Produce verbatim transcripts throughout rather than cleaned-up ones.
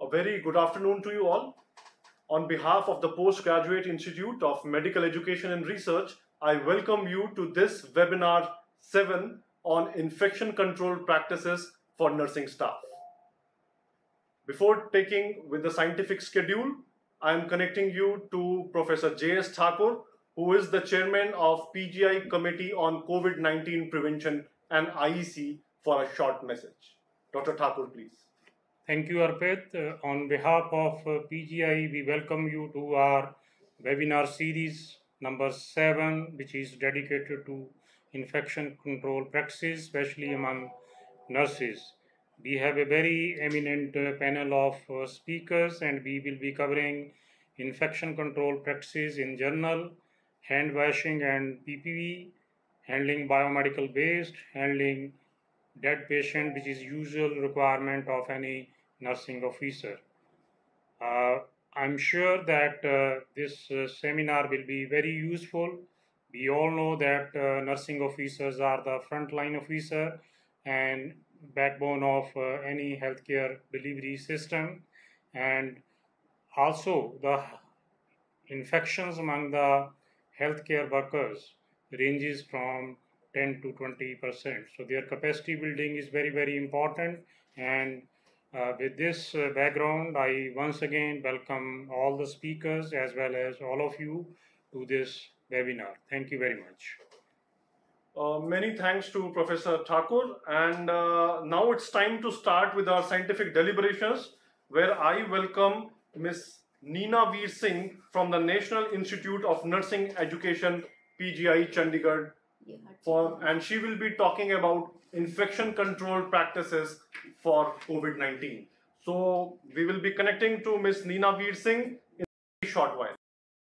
A very good afternoon to you all. On behalf of the Postgraduate Institute of Medical Education and Research, I welcome you to this webinar seven on infection control practices for nursing staff. Before taking with the scientific schedule, I am connecting you to Professor J S Thakur, who is the chairman of P G I Committee on COVID nineteen Prevention and I E C, for a short message. Doctor Thakur, please. Thank you, Arpit. Uh, on behalf of uh, P G I, we welcome you to our webinar series number seven, which is dedicated to infection control practices, especially among nurses. We have a very eminent uh, panel of uh, speakers, and we will be covering infection control practices in general, hand washing and P P E, handling biomedical waste, handling dead patient, which is usual requirement of any nursing officer. Uh, I'm sure that uh, this uh, seminar will be very useful. We all know that uh, nursing officers are the frontline officer and backbone of uh, any healthcare delivery system, and also the infections among the healthcare workers ranges from ten to twenty percent. So their capacity building is very, very important. And uh, with this uh, background, I once again welcome all the speakers as well as all of you to this webinar. Thank you very much. Uh, many thanks to Professor Thakur, and uh, now it's time to start with our scientific deliberations, where I welcome Miz Neena Veer Singh from the National Institute of Nursing Education, P G I Chandigarh, for, and she will be talking about infection control practices for COVID nineteen. So we will be connecting to Miz Neena Veer Singh in a short while.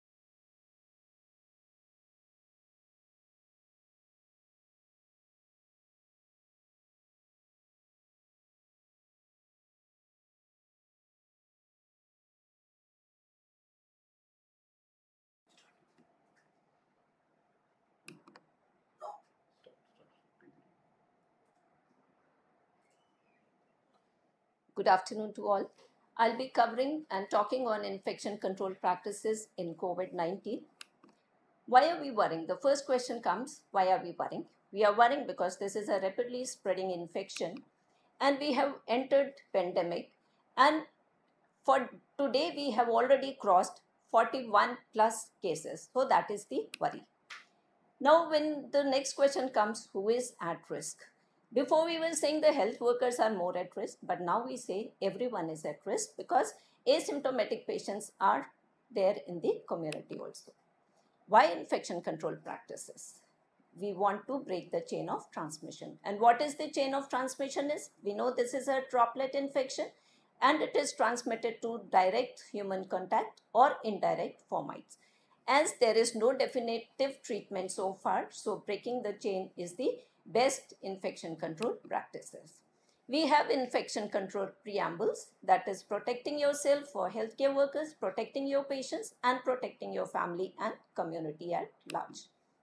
Good afternoon to all. I'll be covering and talking on infection control practices in COVID nineteen. Why are we worrying? The first question comes, why are we worrying? We are worrying because this is a rapidly spreading infection and we have entered pandemic, and for today we have already crossed forty-one plus cases. So that is the worry. Now when the next question comes, who is at risk? Before we were saying the health workers are more at risk, but now we say everyone is at risk because asymptomatic patients are there in the community also. Why infection control practices? We want to break the chain of transmission. And what is the chain of transmission is? We know this is a droplet infection and it is transmitted to direct human contact or indirect fomites. As there is no definitive treatment so far, so breaking the chain is the best infection control practices. We have infection control preambles, that is protecting yourself for healthcare workers, protecting your patients and protecting your family and community at large.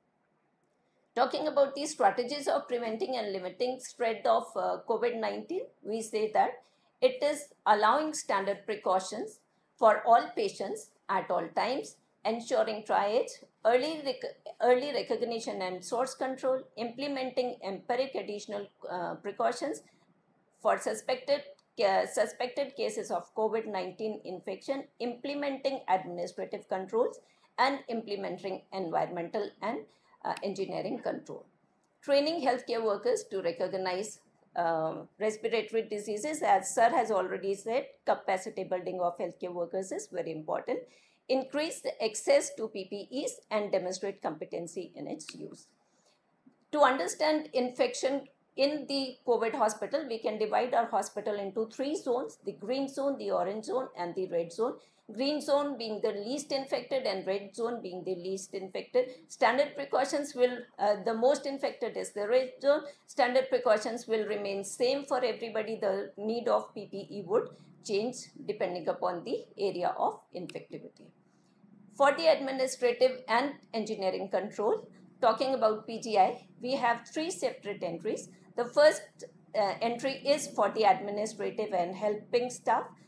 Talking about the strategies of preventing and limiting spread of uh, COVID nineteen, we say that it is allowing standard precautions for all patients at all times, ensuring triage, early, rec early recognition and source control, implementing empiric additional uh, precautions for suspected, uh, suspected cases of COVID nineteen infection, implementing administrative controls and implementing environmental and uh, engineering control. Training healthcare workers to recognize uh, respiratory diseases, as Sir has already said, capacity building of healthcare workers is very important. Increase the access to P P Es and demonstrate competency in its use. To understand infection in the COVID hospital, we can divide our hospital into three zones: the green zone, the orange zone and the red zone. Green zone being the least infected and red zone being the least infected. Standard precautions will, uh, the most infected is the red zone. Standard precautions will remain same for everybody. The need of P P E would change depending upon the area of infectivity. For the administrative and engineering control, talking about P G I, we have three separate entries. The first uh, entry is for the administrative and helping staff.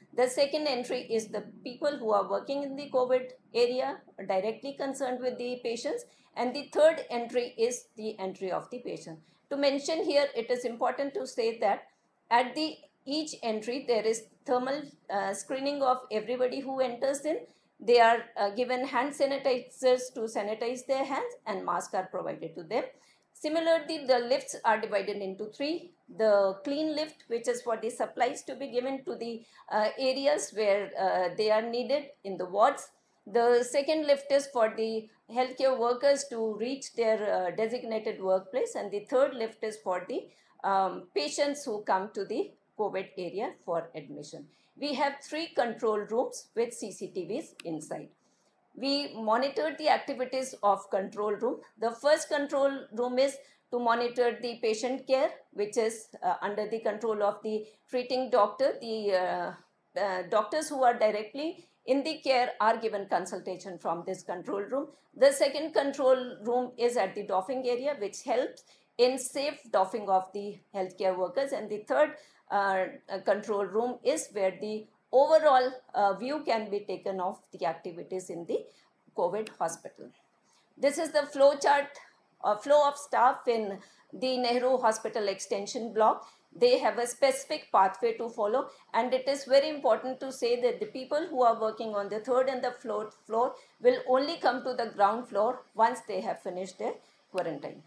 The second entry is the people who are working in the COVID area, directly concerned with the patients. And the third entry is the entry of the patient. To mention here, it is important to say that at the each entry, there is thermal uh, screening of everybody who enters in. They are uh, given hand sanitizers to sanitize their hands, and masks are provided to them. Similarly, the lifts are divided into three. The clean lift, which is for the supplies to be given to the uh, areas where uh, they are needed in the wards. The second lift is for the healthcare workers to reach their uh, designated workplace. And the third lift is for the um, patients who come to the COVID area for admission. We have three control rooms with C C T Vs inside. We monitored the activities of control room. The first control room is to monitor the patient care, which is uh, under the control of the treating doctor. The uh, uh, doctors who are directly in the care are given consultation from this control room. The second control room is at the doffing area, which helps in safe doffing of the healthcare workers. And the third uh, control room is where the overall uh, view can be taken of the activities in the COVID hospital. This is the flow chart, uh, flow of staff in the Nehru Hospital Extension block. They have a specific pathway to follow, and it is very important to say that the people who are working on the third and the fourth floor will only come to the ground floor once they have finished their quarantine.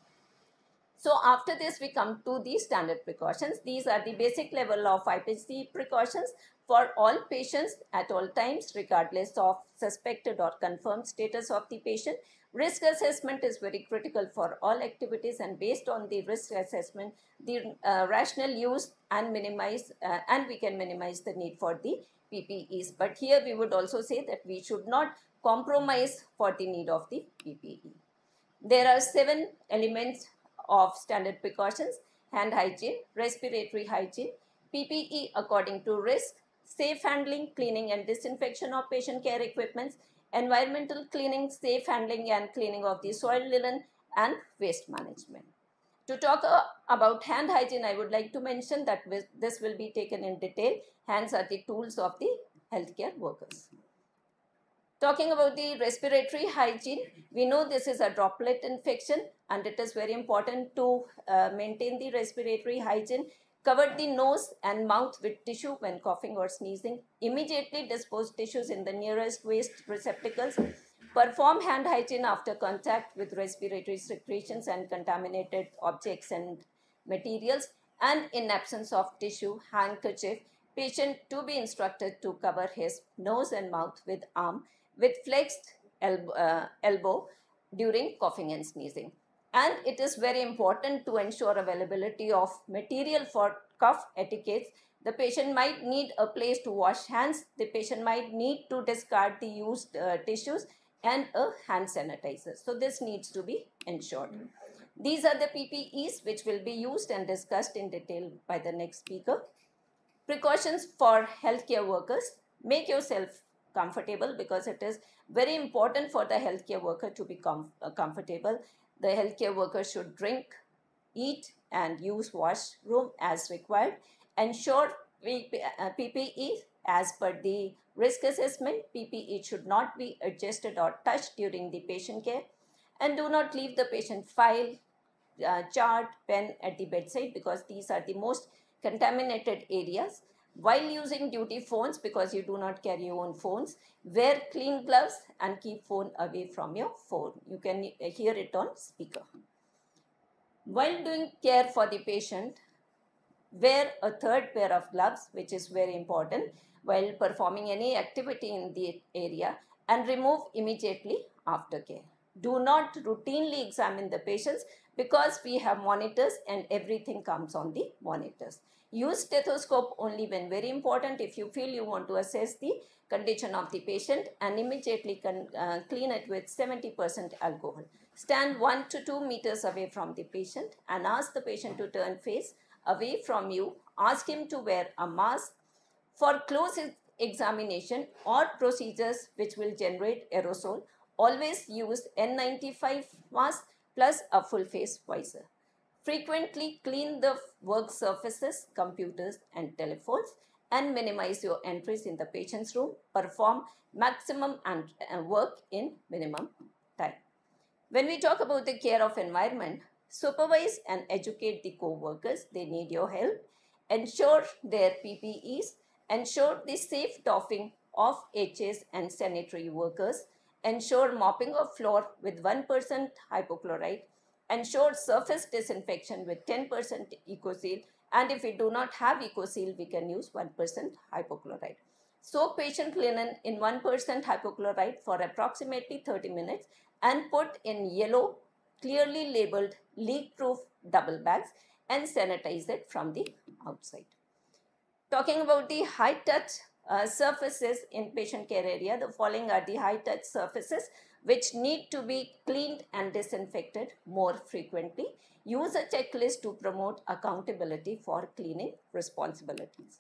So after this, we come to the standard precautions. These are the basic level of I P C precautions for all patients at all times, regardless of suspected or confirmed status of the patient. Risk assessment is very critical for all activities, and based on the risk assessment, the uh, rational use and minimize, uh, and we can minimize the need for the P P Es. But here we would also say that we should not compromise for the need of the P P E. There are seven elements of standard precautions: hand hygiene, respiratory hygiene, P P E according to risk, safe handling, cleaning and disinfection of patient care equipments, environmental cleaning, safe handling and cleaning of the soil, linen and waste management. To talk uh, about hand hygiene, I would like to mention that this will be taken in detail. Hands are the tools of the healthcare workers. Talking about the respiratory hygiene, we know this is a droplet infection, and it is very important to uh, maintain the respiratory hygiene. Cover the nose and mouth with tissue when coughing or sneezing. Immediately dispose tissues in the nearest waste receptacles. Perform hand hygiene after contact with respiratory secretions and contaminated objects and materials. And in absence of tissue, handkerchief, patient to be instructed to cover his nose and mouth with arm with flexed elbow, uh, elbow during coughing and sneezing. And it is very important to ensure availability of material for cough etiquettes. The patient might need a place to wash hands. The patient might need to discard the used uh, tissues and a hand sanitizer. So this needs to be ensured. These are the P P Es which will be used and discussed in detail by the next speaker. Precautions for healthcare workers. Make yourself comfortable, because it is very important for the healthcare worker to be com uh, comfortable. The healthcare worker should drink, eat and use washroom as required. Ensure P P E as per the risk assessment. P P E should not be adjusted or touched during the patient care. And do not leave the patient file, uh, chart, pen at the bedside, because these are the most contaminated areas. While using duty phones, because you do not carry your own phones, wear clean gloves and keep phone away from your phone. You can hear it on speaker. While doing care for the patient, wear a third pair of gloves, which is very important while performing any activity in the area, and remove immediately after care. Do not routinely examine the patients, because we have monitors and everything comes on the monitors. Use stethoscope only when very important, if you feel you want to assess the condition of the patient, and immediately can, uh, clean it with seventy percent alcohol. Stand one to two meters away from the patient and ask the patient to turn face away from you. Ask him to wear a mask. For close examination or procedures which will generate aerosol, always use N ninety-five mask plus a full face visor. Frequently clean the work surfaces, computers and telephones, and minimize your entries in the patient's room. Perform maximum and uh, work in minimum time. When we talk about the care of environment, supervise and educate the co-workers. They need your help. Ensure their P P Es. Ensure the safe doffing of H S and sanitary workers. Ensure mopping of floor with one percent hypochlorite. Ensure surface disinfection with ten percent EcoSeal. And if we do not have EcoSeal, we can use one percent hypochlorite. Soak patient linen in one percent hypochlorite for approximately thirty minutes and put in yellow, clearly labeled leak-proof double bags and sanitize it from the outside. Talking about the high-touch uh, surfaces in patient care area, the following are the high-touch surfaces which need to be cleaned and disinfected more frequently. Use a checklist to promote accountability for cleaning responsibilities.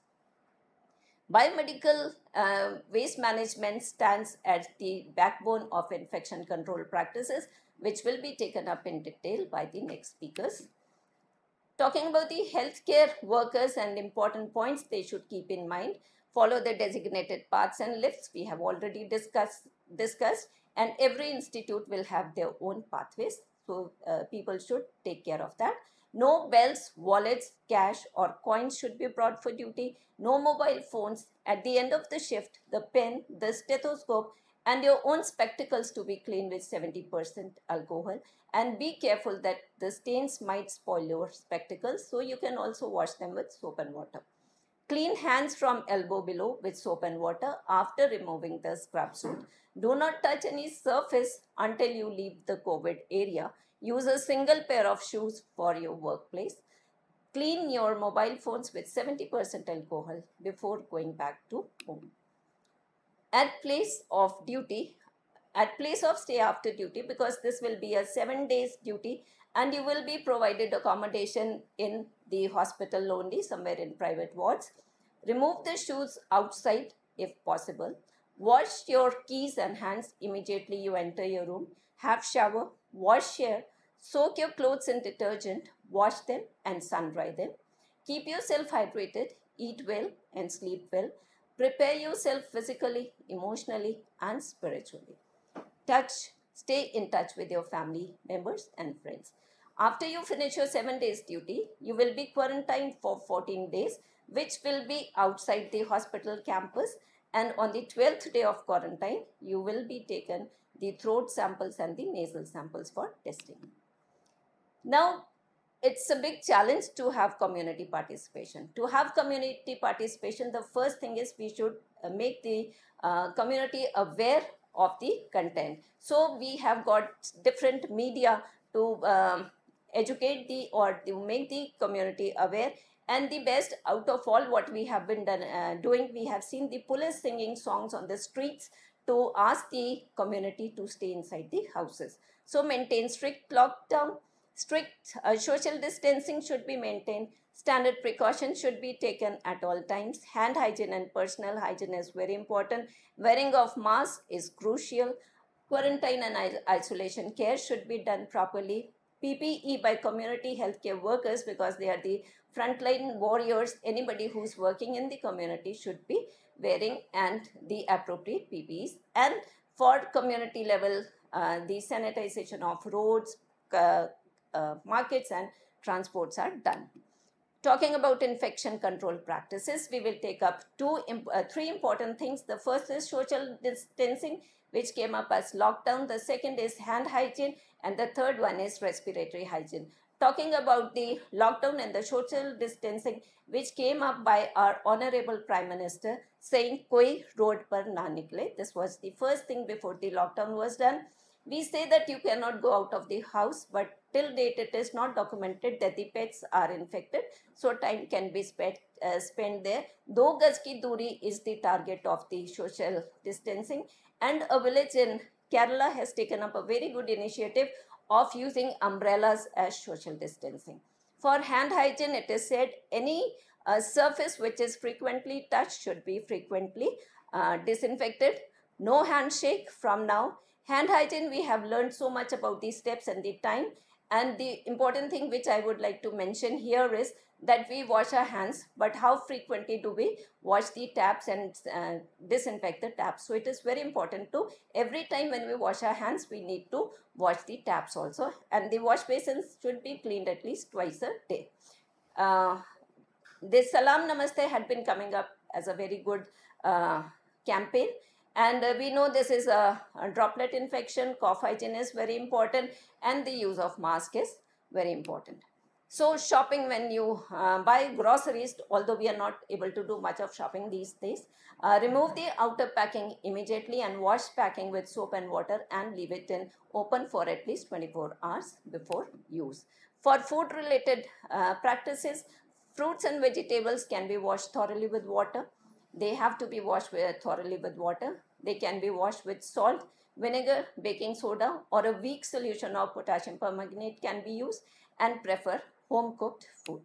Biomedical uh, waste management stands at the backbone of infection control practices, which will be taken up in detail by the next speakers. Talking about the healthcare workers and important points they should keep in mind, follow the designated paths and lifts we have already discussed, discussed and every institute will have their own pathways. So uh, people should take care of that. No belts, wallets, cash or coins should be brought for duty. No mobile phones. At the end of the shift, the pen, the stethoscope and your own spectacles to be cleaned with seventy percent alcohol. And be careful that the stains might spoil your spectacles, so you can also wash them with soap and water. Clean hands from elbow below with soap and water after removing the scrub suit. Do not touch any surface until you leave the COVID area. Use a single pair of shoes for your workplace. Clean your mobile phones with seventy percent alcohol before going back to home. At place of duty, at place of stay after duty, because this will be a seven days duty and you will be provided accommodation in the hospital only, somewhere in private wards. Remove the shoes outside if possible. Wash your keys and hands immediately you enter your room. Have shower, wash hair, soak your clothes in detergent, wash them and sun dry them. Keep yourself hydrated, eat well and sleep well. Prepare yourself physically, emotionally and spiritually. Touch, stay in touch with your family members and friends. After you finish your seven days duty, you will be quarantined for fourteen days, which will be outside the hospital campus. And on the twelfth day of quarantine, you will be taken the throat samples and the nasal samples for testing. Now, it's a big challenge to have community participation. To have community participation, the first thing is we should uh, make the uh, community aware of the content. So we have got different media to um, educate the or to make the community aware. And the best out of all what we have been done, uh, doing, we have seen the police singing songs on the streets to ask the community to stay inside the houses. So maintain strict lockdown. Strict uh, social distancing should be maintained. Standard precautions should be taken at all times. Hand hygiene and personal hygiene is very important. Wearing of mask is crucial. Quarantine and isolation care should be done properly. P P E by community healthcare workers, because they are the frontline warriors. Anybody who's working in the community should be wearing and the appropriate P P Es. And for community level, uh, the sanitization of roads, uh, Uh, markets and transports are done. Talking about infection control practices, we will take up two, uh, three important things. The first is social distancing, which came up as lockdown. The second is hand hygiene, and the third one is respiratory hygiene. Talking about the lockdown and the social distancing, which came up by our Honorable Prime Minister, saying "Koi road par na nikle." This was the first thing before the lockdown was done. We say that you cannot go out of the house, but till date it is not documented that the pets are infected, so time can be spent, uh, spent there. Do gaj ki duri is the target of the social distancing, and a village in Kerala has taken up a very good initiative of using umbrellas as social distancing. For hand hygiene, it is said any uh, surface which is frequently touched should be frequently uh, disinfected. No handshake from now. Hand hygiene, we have learned so much about these steps and the time. And the important thing which I would like to mention here is that we wash our hands, but how frequently do we wash the taps and uh, disinfect the taps? So it is very important to, every time when we wash our hands, we need to wash the taps also, and the wash basins should be cleaned at least twice a day. Uh, this Salam Namaste had been coming up as a very good uh, campaign. And uh, we know this is a, a droplet infection, cough hygiene is very important, and the use of mask is very important. So shopping, when you uh, buy groceries, although we are not able to do much of shopping these days, uh, remove the outer packing immediately and wash packing with soap and water and leave it in open for at least twenty-four hours before use. For food related uh, practices, fruits and vegetables can be washed thoroughly with water. They have to be washed with, thoroughly with water. They can be washed with salt, vinegar, baking soda, or a weak solution of potassium permanganate can be used, and prefer home cooked food.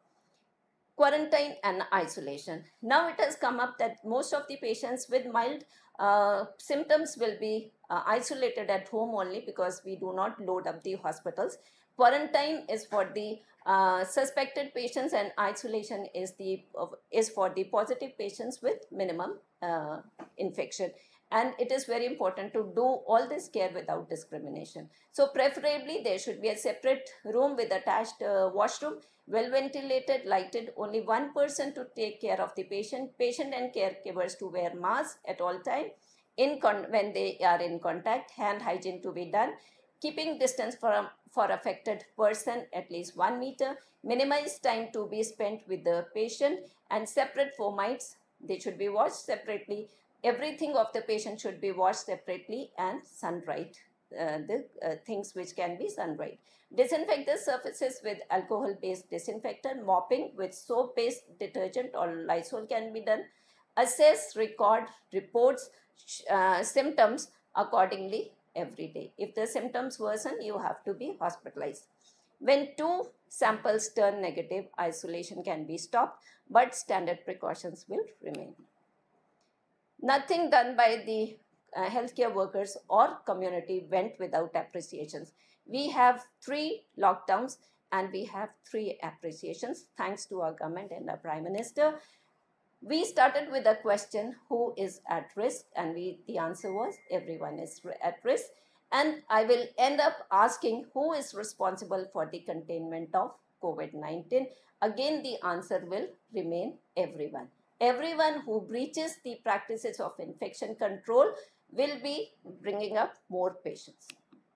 Quarantine and isolation. Now it has come up that most of the patients with mild uh, symptoms will be uh, isolated at home only, because we do not load up the hospitals. Quarantine is for the uh, suspected patients, and isolation is the uh, is for the positive patients with minimum uh, infection. And it is very important to do all this care without discrimination. So preferably there should be a separate room with attached uh, washroom, well ventilated, lighted, only one person to take care of the patient, patient and caregivers to wear masks at all time in con when they are in contact, hand hygiene to be done, keeping distance for, for affected person at least one meter, minimize time to be spent with the patient, and separate fomites, they should be washed separately. Everything of the patient should be washed separately, and sun-dried, uh, the uh, things which can be sun-dried. Disinfect the surfaces with alcohol-based disinfectant. Mopping with soap-based detergent or Lysol can be done. Assess, record, reports uh, symptoms accordingly every day. If the symptoms worsen, you have to be hospitalized. When two samples turn negative, isolation can be stopped, but standard precautions will remain. Nothing done by the uh, healthcare workers or community went without appreciations. We have three lockdowns and we have three appreciations, thanks to our government and our Prime Minister. We started with a question, who is at risk? And we, the answer was everyone is at risk. And I will end up asking, who is responsible for the containment of COVID nineteen? Again, the answer will remain everyone. Everyone who breaches the practices of infection control will be bringing up more patients.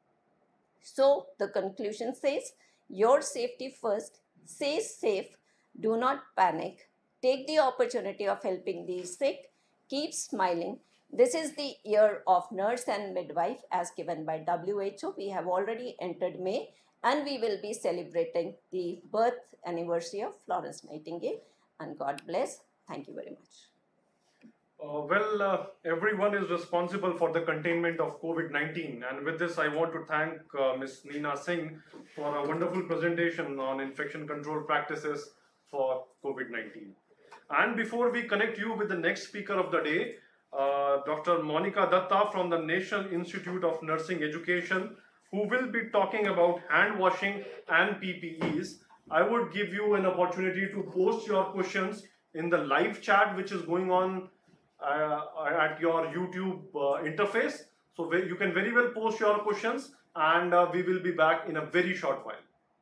So the conclusion says, your safety first, stay safe, do not panic, take the opportunity of helping the sick, keep smiling. This is the year of nurse and midwife as given by W H O. We have already entered May, and we will be celebrating the birth anniversary of Florence Nightingale, and God bless. Thank you very much. Uh, well, uh, everyone is responsible for the containment of COVID nineteen, and with this I want to thank uh, Miz Neena Singh for a wonderful presentation on infection control practices for COVID nineteen. And before we connect you with the next speaker of the day, uh, Doctor Monica Datta from the National Institute of Nursing Education, who will be talking about hand washing and P P Es, I would give you an opportunity to post your questions in the live chat which is going on uh, at your YouTube uh, interface. So you can very well post your questions, and uh, we will be back in a very short while.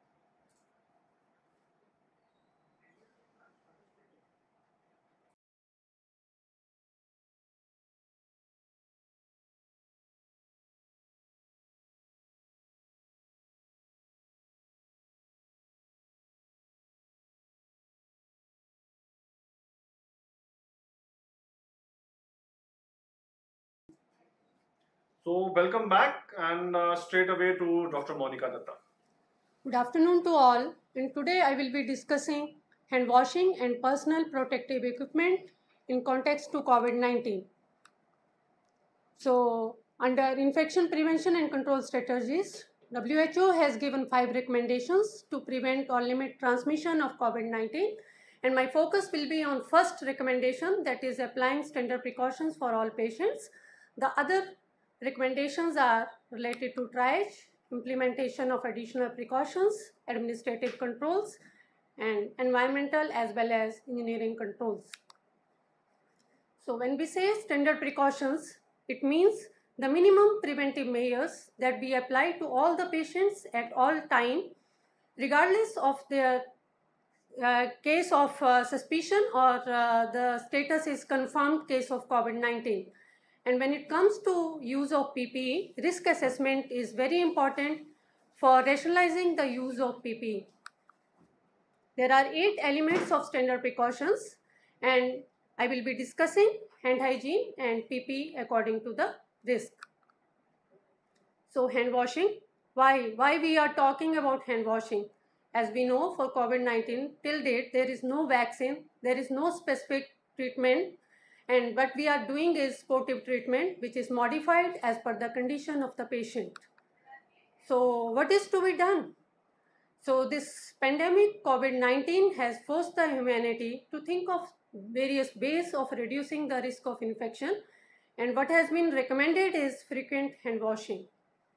So welcome back, and uh, straight away to Doctor Monica Datta. Good afternoon to all, and today I will be discussing hand washing and personal protective equipment in context to COVID nineteen. So under infection prevention and control strategies, W H O has given five recommendations to prevent or limit transmission of COVID nineteen, and my focus will be on first recommendation, that is applying standard precautions for all patients. The other recommendations are related to triage, implementation of additional precautions, administrative controls, and environmental as well as engineering controls. So when we say standard precautions, it means the minimum preventive measures that we apply to all the patients at all time, regardless of their uh, case of uh, suspicion or uh, the status is confirmed case of COVID nineteen. And when it comes to use of P P E, risk assessment is very important for rationalizing the use of P P E. There are eight elements of standard precautions, and I will be discussing hand hygiene and P P E according to the risk. So hand washing, why? Why we are talking about hand washing? As we know, for COVID nineteen, till date, there is no vaccine, there is no specific treatment, and what we are doing is supportive treatment, which is modified as per the condition of the patient. So what is to be done? So this pandemic COVID nineteen has forced the humanity to think of various ways of reducing the risk of infection, and what has been recommended is frequent hand washing.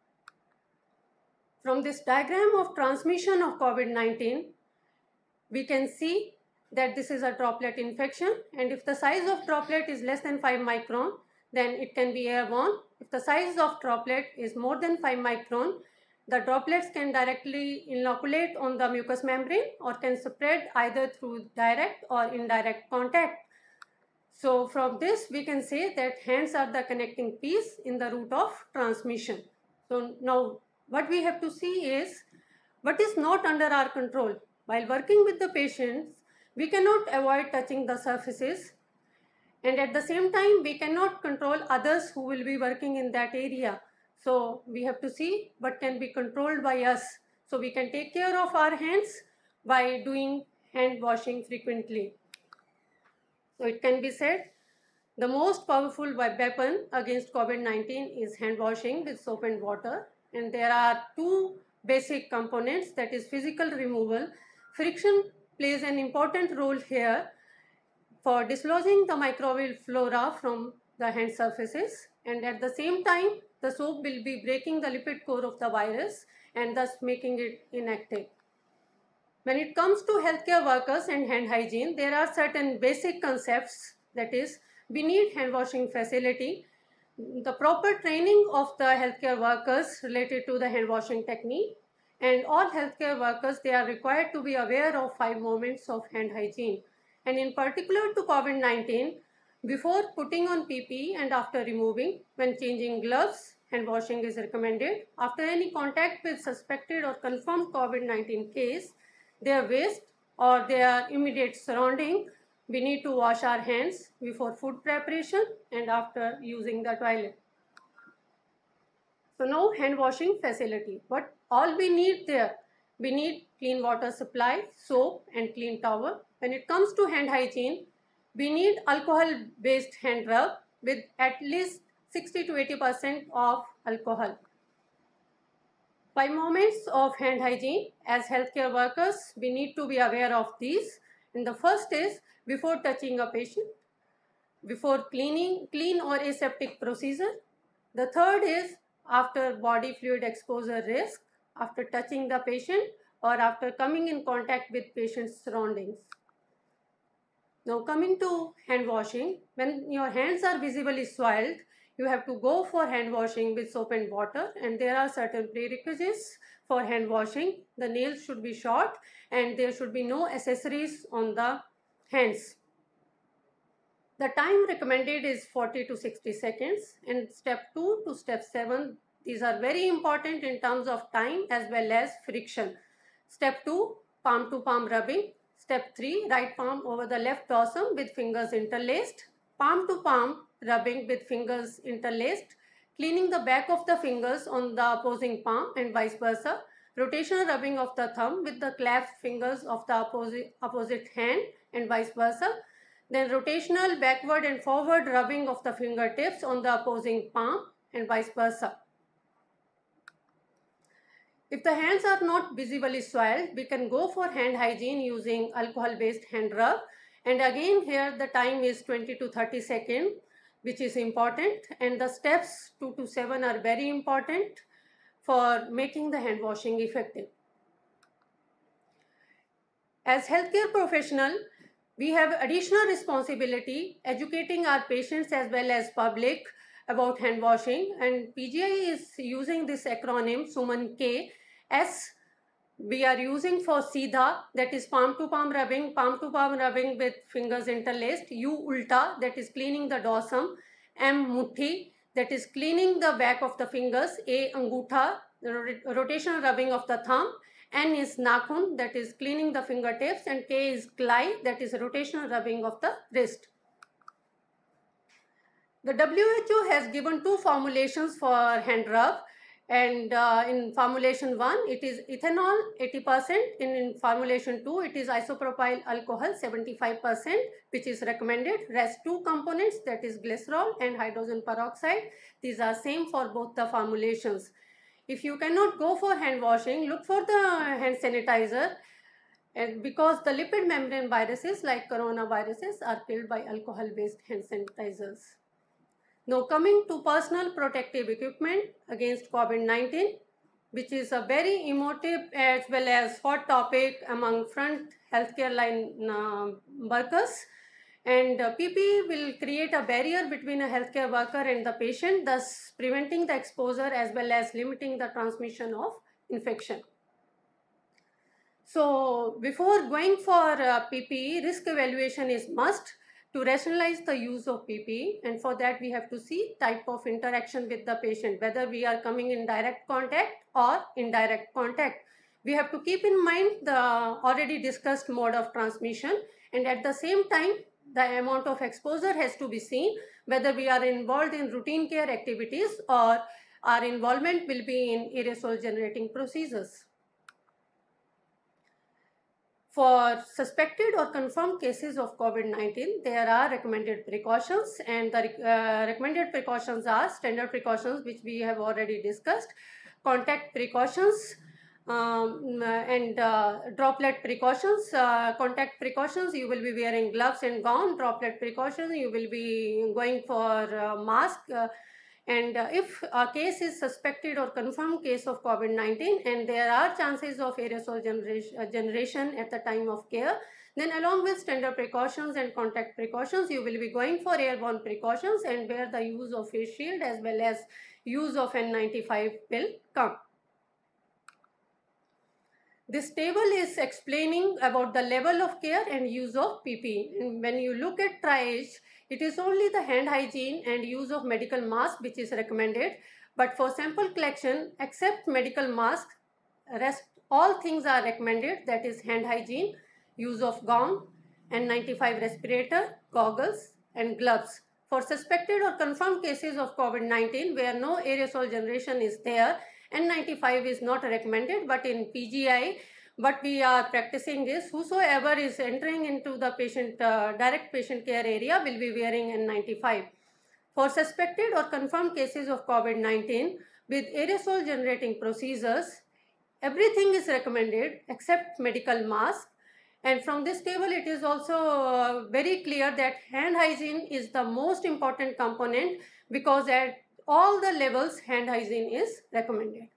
From this diagram of transmission of COVID nineteen, we can see that this is a droplet infection, and if the size of droplet is less than five micron, then it can be airborne. If the size of droplet is more than five micron, the droplets can directly inoculate on the mucous membrane or can spread either through direct or indirect contact. So from this, we can say that hands are the connecting piece in the route of transmission. So now what we have to see is what is not under our control. While working with the patients, we cannot avoid touching the surfaces, and at the same time, we cannot control others who will be working in that area. So we have to see what can be controlled by us. So we can take care of our hands by doing hand washing frequently. So it can be said the most powerful weapon against COVID nineteen is hand washing with soap and water. And there are two basic components, that is physical removal. Friction plays an important role here for dislodging the microbial flora from the hand surfaces, and at the same time the soap will be breaking the lipid core of the virus and thus making it inactive. When it comes to healthcare workers and hand hygiene, there are certain basic concepts, that is we need hand washing facility, the proper training of the healthcare workers related to the hand washing technique, and all healthcare workers, they are required to be aware of five moments of hand hygiene. And in particular to COVID nineteen, before putting on P P E and after removing, when changing gloves, hand washing is recommended. After any contact with suspected or confirmed COVID nineteen case, their waist or their immediate surrounding, we need to wash our hands before food preparation and after using the toilet. So now hand washing facility. What all we need there? We need clean water supply, soap and clean towel. When it comes to hand hygiene, we need alcohol-based hand rub with at least sixty to eighty percent of alcohol. Five moments of hand hygiene. As healthcare workers, we need to be aware of these. And the first is before touching a patient, before cleaning, clean or aseptic procedure. The third is after body fluid exposure risk, after touching the patient or after coming in contact with patient's surroundings. Now coming to hand washing, when your hands are visibly soiled, you have to go for hand washing with soap and water, and there are certain prerequisites for hand washing. The nails should be short and there should be no accessories on the hands. The time recommended is forty to sixty seconds, and step two to step seven, these are very important in terms of time as well as friction. Step two, palm to palm rubbing. Step three, right palm over the left dorsum with fingers interlaced. Palm to palm rubbing with fingers interlaced. Cleaning the back of the fingers on the opposing palm and vice versa. Rotational rubbing of the thumb with the clasped fingers of the opposite, opposite hand and vice versa. Then rotational backward and forward rubbing of the fingertips on the opposing palm and vice versa. If the hands are not visibly soiled, we can go for hand hygiene using alcohol-based hand rub. And again here the time is twenty to thirty seconds, which is important. And the steps two to seven are very important for making the hand washing effective. As healthcare professional, we have additional responsibility educating our patients as well as public about hand washing, and P G I is using this acronym Suman K. S we are using for Seedha, that is palm to palm rubbing, palm to palm rubbing with fingers interlaced. U Ulta, that is cleaning the dorsum. M Muthi, that is cleaning the back of the fingers. A Angutha, the rotational rubbing of the thumb. N is Nakhun, that is cleaning the fingertips. And K is Klai, that is rotational rubbing of the wrist. The W H O has given two formulations for hand rub. And uh, in formulation one, it is ethanol eighty percent. In, in formulation two, it is isopropyl alcohol seventy-five percent, which is recommended. Rest two components, that is glycerol and hydrogen peroxide. These are same for both the formulations. If you cannot go for hand washing, look for the hand sanitizer. And because the lipid membrane viruses like coronaviruses are killed by alcohol-based hand sanitizers. Now coming to personal protective equipment against COVID nineteen, which is a very emotive as well as hot topic among front healthcare line uh, workers. And uh, P P E will create a barrier between a healthcare worker and the patient, thus preventing the exposure as well as limiting the transmission of infection. So before going for uh, P P E, risk evaluation is must to rationalize the use of P P E, and for that we have to see type of interaction with the patient, whether we are coming in direct contact or indirect contact. We have to keep in mind the already discussed mode of transmission, and at the same time the amount of exposure has to be seen, whether we are involved in routine care activities or our involvement will be in aerosol generating procedures. For suspected or confirmed cases of COVID nineteen, there are recommended precautions, and the uh, recommended precautions are standard precautions which we have already discussed, contact precautions um, and uh, droplet precautions. Uh, contact precautions, you will be wearing gloves and gown. Droplet precautions, you will be going for uh, mask. Uh, And uh, if a case is suspected or confirmed case of COVID nineteen and there are chances of aerosol generation, uh, generation at the time of care, then along with standard precautions and contact precautions, you will be going for airborne precautions, and where the use of face shield as well as use of N ninety-five will come. This table is explaining about the level of care and use of P P E. And when you look at triage, it is only the hand hygiene and use of medical mask which is recommended. But for sample collection, except medical mask, rest all things are recommended. That is hand hygiene, use of gown, N ninety-five respirator, goggles and gloves. For suspected or confirmed cases of COVID nineteen where no aerosol generation is there, N ninety-five is not recommended, but in P G I, what we are practicing is whosoever is entering into the patient uh, direct patient care area will be wearing N ninety-five. For suspected or confirmed cases of COVID nineteen with aerosol generating procedures, everything is recommended except medical mask. And from this table, it is also uh, very clear that hand hygiene is the most important component, because at all the levels hand hygiene is recommended.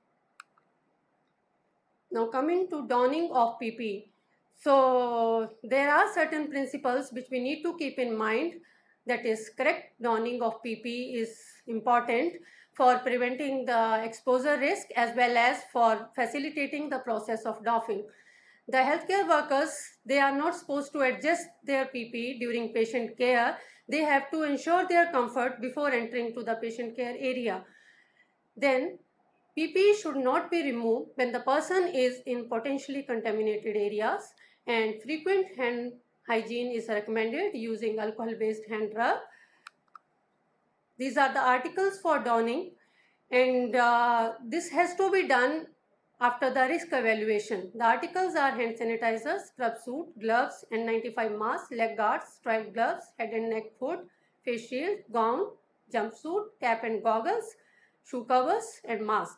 Now coming to donning of P P E. So there are certain principles which we need to keep in mind. That is, correct donning of P P E is important for preventing the exposure risk as well as for facilitating the process of doffing. The healthcare workers, they are not supposed to adjust their P P E during patient care. They have to ensure their comfort before entering to the patient care area. Then P P E should not be removed when the person is in potentially contaminated areas, and frequent hand hygiene is recommended using alcohol-based hand rub. These are the articles for donning, and uh, this has to be done after the risk evaluation. The articles are hand sanitizers, scrub suit, gloves, N ninety-five mask, leg guards, striped gloves, head and neck hood, face shield, gown, jumpsuit, cap and goggles, shoe covers and mask.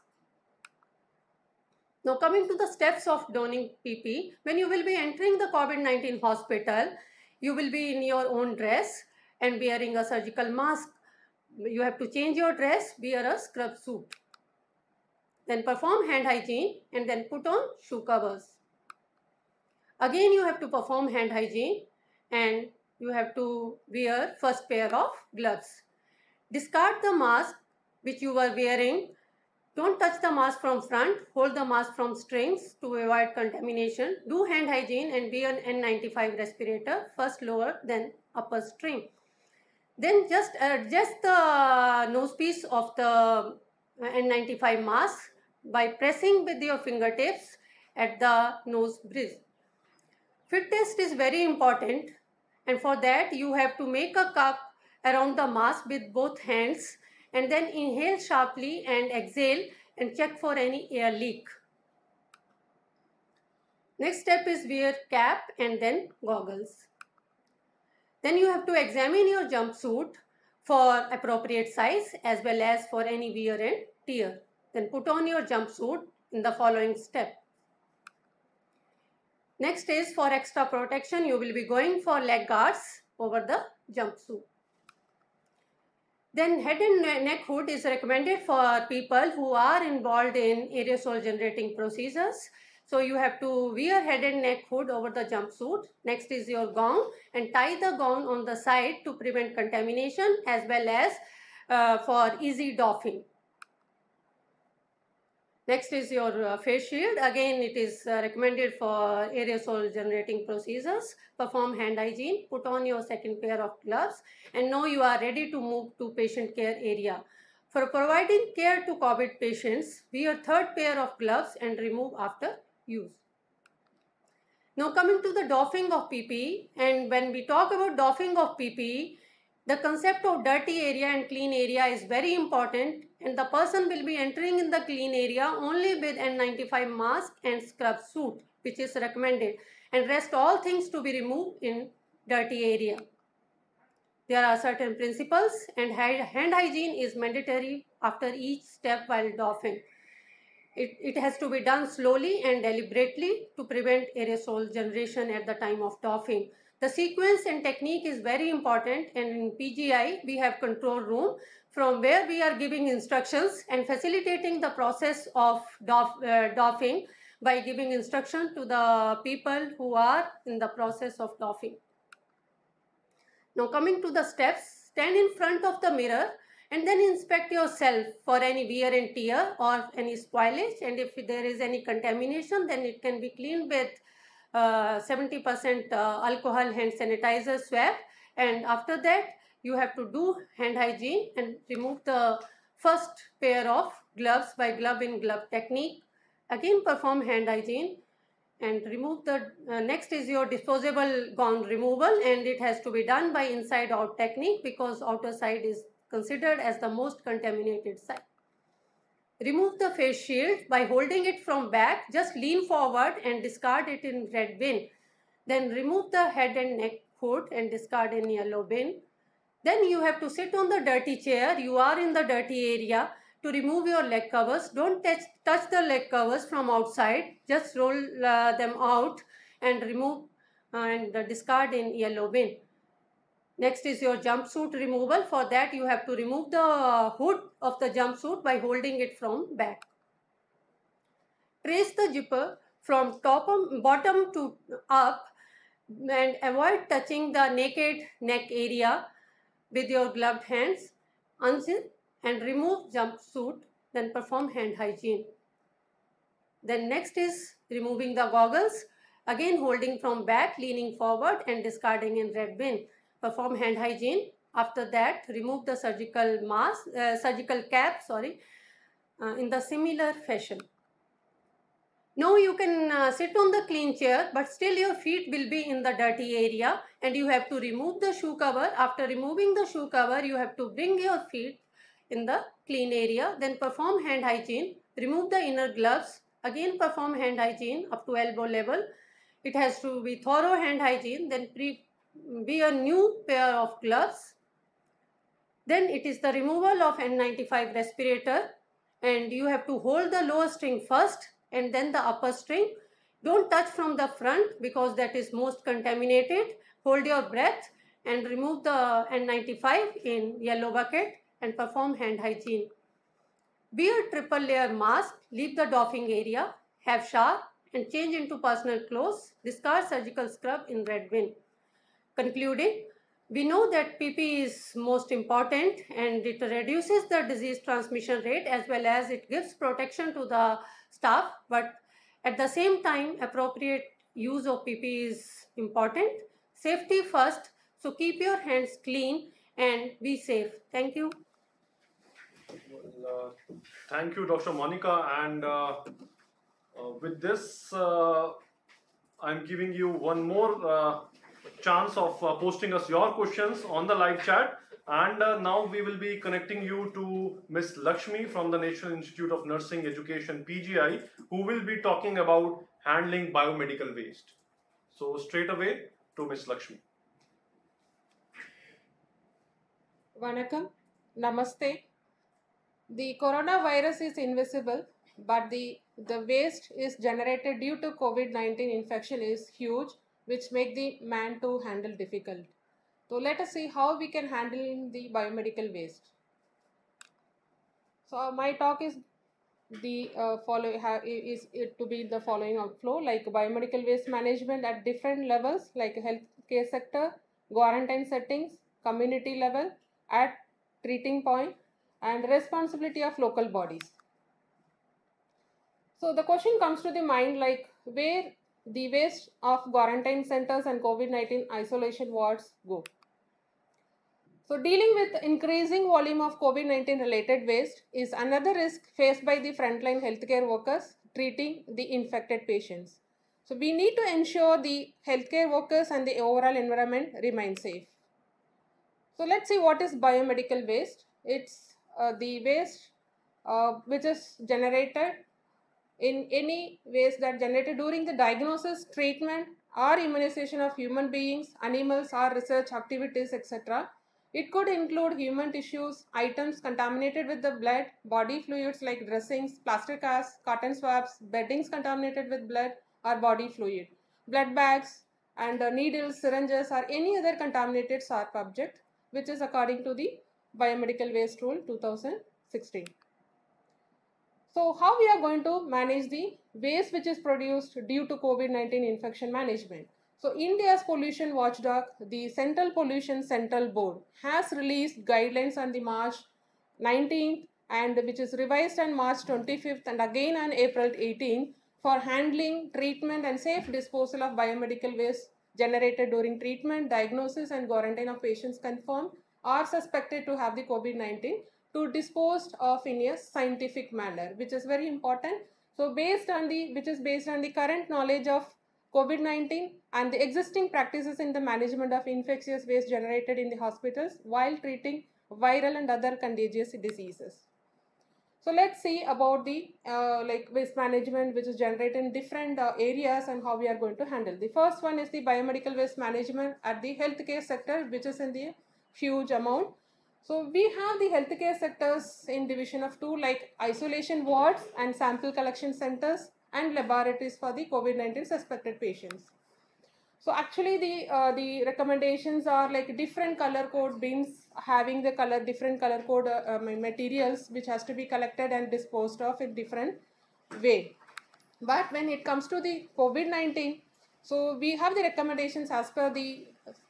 Now coming to the steps of donning P P E, when you will be entering the COVID nineteen hospital, you will be in your own dress and wearing a surgical mask. You have to change your dress, wear a scrub suit. Then perform hand hygiene and then put on shoe covers. Again, you have to perform hand hygiene and you have to wear first pair of gloves. Discard the mask which you were wearing. Don't touch the mask from front. Hold the mask from strings to avoid contamination. Do hand hygiene and wear an N ninety-five respirator, first lower then upper string. Then just adjust the nose piece of the N ninety-five mask by pressing with your fingertips at the nose bridge. Fit test is very important, and for that you have to make a cup around the mask with both hands and then inhale sharply and exhale and check for any air leak. Next step is wear cap and then goggles. Then you have to examine your jumpsuit for appropriate size as well as for any wear and tear. Then put on your jumpsuit in the following step. Next is for extra protection, you will be going for leg guards over the jumpsuit. Then head and neck hood is recommended for people who are involved in aerosol generating procedures. So you have to wear head and neck hood over the jumpsuit. Next is your gown and tie the gown on the side to prevent contamination as well as uh, for easy doffing. Next is your uh, face shield. Again, it is uh, recommended for aerosol generating procedures. Perform hand hygiene, put on your second pair of gloves, and now you are ready to move to patient care area. For providing care to COVID patients, wear third pair of gloves and remove after use. Now coming to the doffing of P P E, and when we talk about doffing of P P E, the concept of dirty area and clean area is very important, and the person will be entering in the clean area only with N ninety-five mask and scrub suit, which is recommended, and rest all things to be removed in dirty area. There are certain principles, and hand hygiene is mandatory after each step while doffing. It, it has to be done slowly and deliberately to prevent aerosol generation at the time of doffing. The sequence and technique is very important, and in P G I we have control room from where we are giving instructions and facilitating the process of doff, uh, doffing by giving instruction to the people who are in the process of doffing. Now coming to the steps, stand in front of the mirror and then inspect yourself for any wear and tear or any spoilage, and if there is any contamination then it can be cleaned with seventy percent uh, uh, alcohol hand sanitizer swab, and after that you have to do hand hygiene and remove the first pair of gloves by glove in glove technique. Again perform hand hygiene and remove the uh, next is your disposable gown removal, and it has to be done by inside out technique because outer side is considered as the most contaminated side. Remove the face shield by holding it from back. Just lean forward and discard it in red bin. Then remove the head and neck hood and discard in yellow bin. Then you have to sit on the dirty chair. You are in the dirty area. To remove your leg covers, don't touch, touch the leg covers from outside. Just roll uh, them out and remove uh, and uh, discard in yellow bin. Next is your jumpsuit removal. For that you have to remove the hood of the jumpsuit by holding it from back. Trace the zipper from top bottom to up and avoid touching the naked neck area with your gloved hands. Unzip and remove jumpsuit, then perform hand hygiene. Then next is removing the goggles, again holding from back, leaning forward and discarding in red bin. Perform hand hygiene. After that, remove the surgical mask, uh, surgical cap, sorry, uh, in the similar fashion. Now you can uh, sit on the clean chair, but still your feet will be in the dirty area, and you have to remove the shoe cover. After removing the shoe cover, you have to bring your feet in the clean area. Then perform hand hygiene. Remove the inner gloves. Again perform hand hygiene up to elbow level. It has to be thorough hand hygiene. Then pre be a new pair of gloves. Then it is the removal of N ninety-five respirator, and you have to hold the lower string first and then the upper string. Don't touch from the front because that is most contaminated. Hold your breath and remove the N ninety-five in yellow bucket and perform hand hygiene. Wear triple layer mask, leave the doffing area, have shower and change into personal clothes, discard surgical scrub in red bin. Concluding, we know that P P E is most important and it reduces the disease transmission rate as well as it gives protection to the staff, but at the same time, appropriate use of P P E is important. Safety first, so keep your hands clean and be safe. Thank you. Well, uh, thank you, Doctor Monica. And uh, uh, with this, uh, I'm giving you one more uh, chance of uh, posting us your questions on the live chat. And uh, now we will be connecting you to Miss Lakshmi from the National Institute of Nursing Education, P G I, who will be talking about handling biomedical waste. So straight away to Miss Lakshmi. Vanakkam, Namaste. The coronavirus is invisible, but the, the waste is generated due to COVID nineteen infection is huge, which make the man to handle difficult. So let us see how we can handle the biomedical waste. So my talk is the uh, follow is it to be the following outflow, like biomedical waste management at different levels, like healthcare sector, quarantine settings, community level, at treating point, and responsibility of local bodies. So the question comes to the mind, like where the waste of quarantine centers and COVID nineteen isolation wards go. So dealing with increasing volume of COVID nineteen related waste is another risk faced by the frontline healthcare workers treating the infected patients. So we need to ensure the healthcare workers and the overall environment remain safe. So let's see what is biomedical waste. It's uh, the waste uh, which is generated in any waste that generated during the diagnosis, treatment or immunization of human beings, animals or research activities, et cetera. It could include human tissues, items contaminated with the blood, body fluids like dressings, plaster casts, cotton swabs, beddings contaminated with blood or body fluid, blood bags and uh, needles, syringes or any other contaminated sharp object, which is according to the Biomedical Waste Rule two thousand sixteen. So how we are going to manage the waste which is produced due to COVID nineteen infection management? So India's pollution watchdog, the Central Pollution Central Board, has released guidelines on the March nineteenth and which is revised on March twenty-fifth and again on April eighteenth for handling, treatment and safe disposal of biomedical waste generated during treatment, diagnosis and quarantine of patients confirmed or suspected to have the COVID nineteen to dispose of in a scientific manner, which is very important. So based on the, which is based on the current knowledge of COVID nineteen and the existing practices in the management of infectious waste generated in the hospitals while treating viral and other contagious diseases. So let's see about the uh, like waste management which is generated in different uh, areas and how we are going to handle. The first one is the biomedical waste management at the healthcare sector, which is in the huge amount. So we have the healthcare sectors in division of two, like isolation wards and sample collection centers and laboratories for the COVID nineteen suspected patients. So actually the uh, the recommendations are like different color code bins having the color different color code uh, uh, materials which has to be collected and disposed of in different way. But when it comes to the COVID nineteen, so we have the recommendations as per the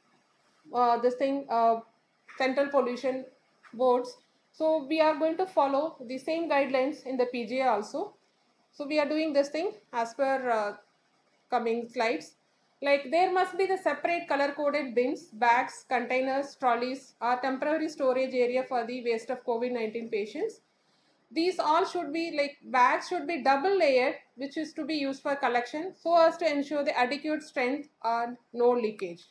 uh, this thing uh, Central Pollution Boards. So we are going to follow the same guidelines in the P G I also. So we are doing this thing as per uh, coming slides. Like there must be the separate color coded bins, bags, containers, trolleys or temporary storage area for the waste of COVID nineteen patients. These all should be like bags should be double layered, which is to be used for collection so as to ensure the adequate strength and no leakage.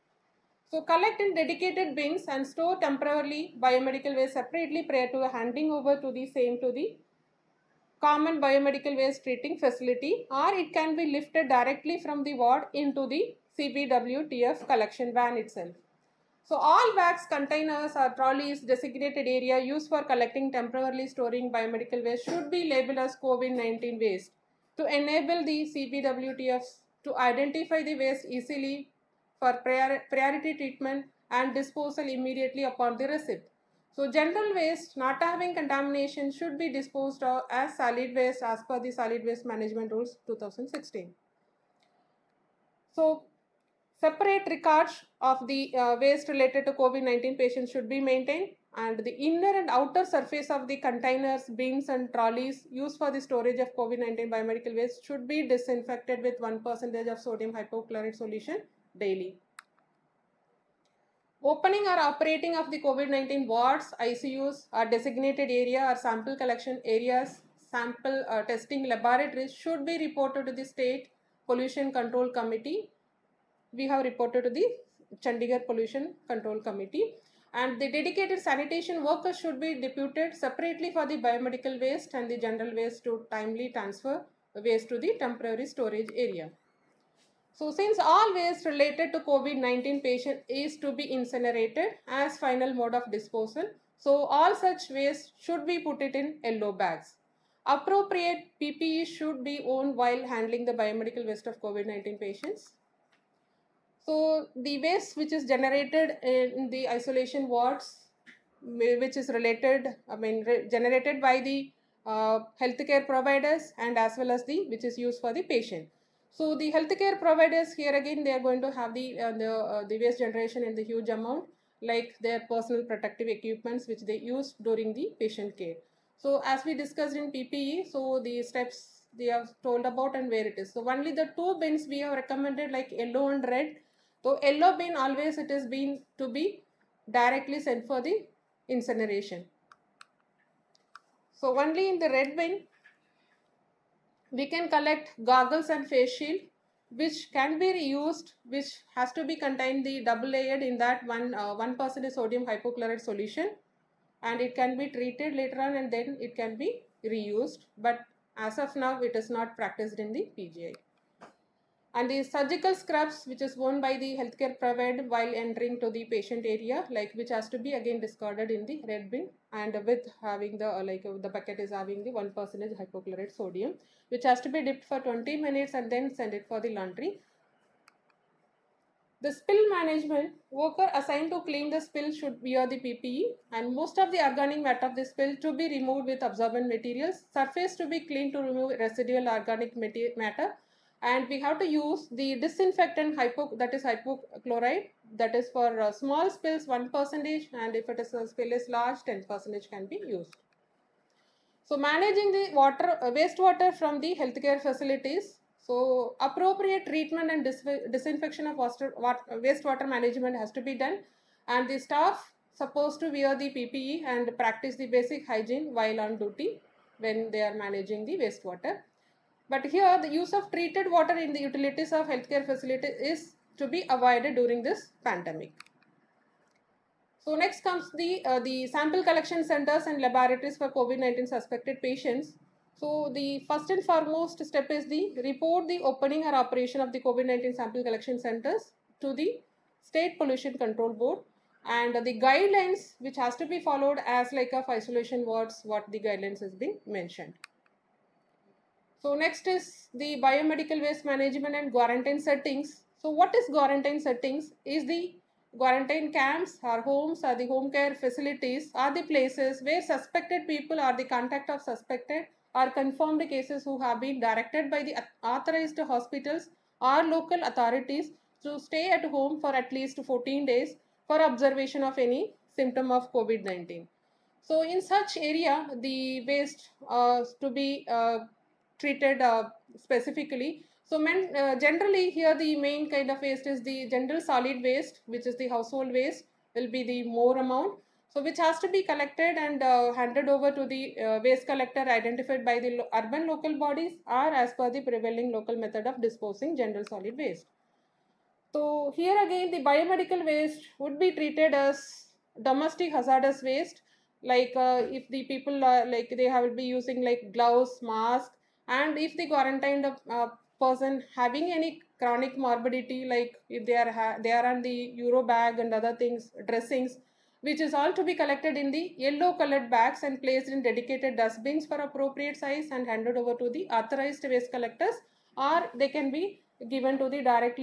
So collect in dedicated bins and store temporarily biomedical waste separately prior to handing over to the same to the common biomedical waste treating facility, or it can be lifted directly from the ward into the C B W T F collection van itself. So all bags, containers or trolleys designated area used for collecting temporarily storing biomedical waste should be labeled as COVID nineteen waste to enable the C B W T Fs to identify the waste easily for prior, priority treatment and disposal immediately upon the receipt. So general waste not having contamination should be disposed of as solid waste as per the Solid Waste Management Rules two thousand sixteen. So separate records of the uh, waste related to COVID nineteen patients should be maintained, and the inner and outer surface of the containers, bins and trolleys used for the storage of COVID nineteen biomedical waste should be disinfected with one percent of sodium hypochlorite solution daily. Opening or operating of the COVID nineteen wards, I C Us, or designated area or sample collection areas, sample uh, testing laboratories should be reported to the State Pollution Control Committee. We have reported to the Chandigarh Pollution Control Committee, and the dedicated sanitation workers should be deputed separately for the biomedical waste and the general waste to timely transfer waste to the temporary storage area. So since all waste related to COVID nineteen patient is to be incinerated as final mode of disposal, so all such waste should be put it in yellow bags. Appropriate P P E should be worn while handling the biomedical waste of COVID nineteen patients. So the waste which is generated in the isolation wards, which is related, I mean, generated by the uh, healthcare providers and as well as the which is used for the patient. So the healthcare providers here again they are going to have the uh, the uh, the waste generation in the huge amount, like their personal protective equipments which they use during the patient care. So as we discussed in P P E, so the steps they have told about and where it is. So only the two bins we have recommended, like yellow and red. So yellow bin always it is been to be directly sent for the incineration. So only in the red bin we can collect goggles and face shield which can be reused, which has to be contained the double layered in that one uh, one percent sodium hypochlorite solution, and it can be treated later on and then it can be reused, but as of now it is not practiced in the P G I. And the surgical scrubs which is worn by the healthcare provider while entering to the patient area, like which has to be again discarded in the red bin, and with having the uh, like uh, the bucket is having the one percent hypochlorite sodium, which has to be dipped for twenty minutes and then send it for the laundry. The spill management, worker assigned to clean the spill should wear the P P E, and most of the organic matter of the spill to be removed with absorbent materials, surface to be cleaned to remove residual organic matter, and we have to use the disinfectant hypo, that is hypochlorite, that is for uh, small spills one percent, and if it is a spill is large ten percent can be used. So managing the water uh, wastewater from the healthcare facilities. So appropriate treatment and dis disinfection of water, water, wastewater management has to be done, and the staff supposed to wear the P P E and practice the basic hygiene while on duty when they are managing the wastewater. But here the use of treated water in the utilities of healthcare facilities is to be avoided during this pandemic. So next comes the, uh, the sample collection centers and laboratories for COVID nineteen suspected patients. So the first and foremost step is the report the opening or operation of the COVID nineteen sample collection centers to the State Pollution Control Board, and the guidelines which has to be followed as like of isolation wards, what the guidelines has been mentioned. So next is the biomedical waste management and quarantine settings. So what is quarantine settings? Is the quarantine camps or homes or the home care facilities are the places where suspected people or the contact of suspected or confirmed cases who have been directed by the authorized hospitals or local authorities to stay at home for at least fourteen days for observation of any symptom of COVID nineteen. So in such area, the waste uh, to be uh, treated uh, specifically. So men, uh, generally here the main kind of waste is the general solid waste, which is the household waste, will be the more amount. So which has to be collected and uh, handed over to the uh, waste collector identified by the lo urban local bodies or as per the prevailing local method of disposing general solid waste. So here again the biomedical waste would be treated as domestic hazardous waste, like uh, if the people uh, like they have be using like gloves, mask, and if the quarantined uh, person having any chronic morbidity, like if they are ha they are on the Euro bag and other things, dressings, which is all to be collected in the yellow colored bags and placed in dedicated dustbins for appropriate size and handed over to the authorized waste collectors, or they can be given to the directly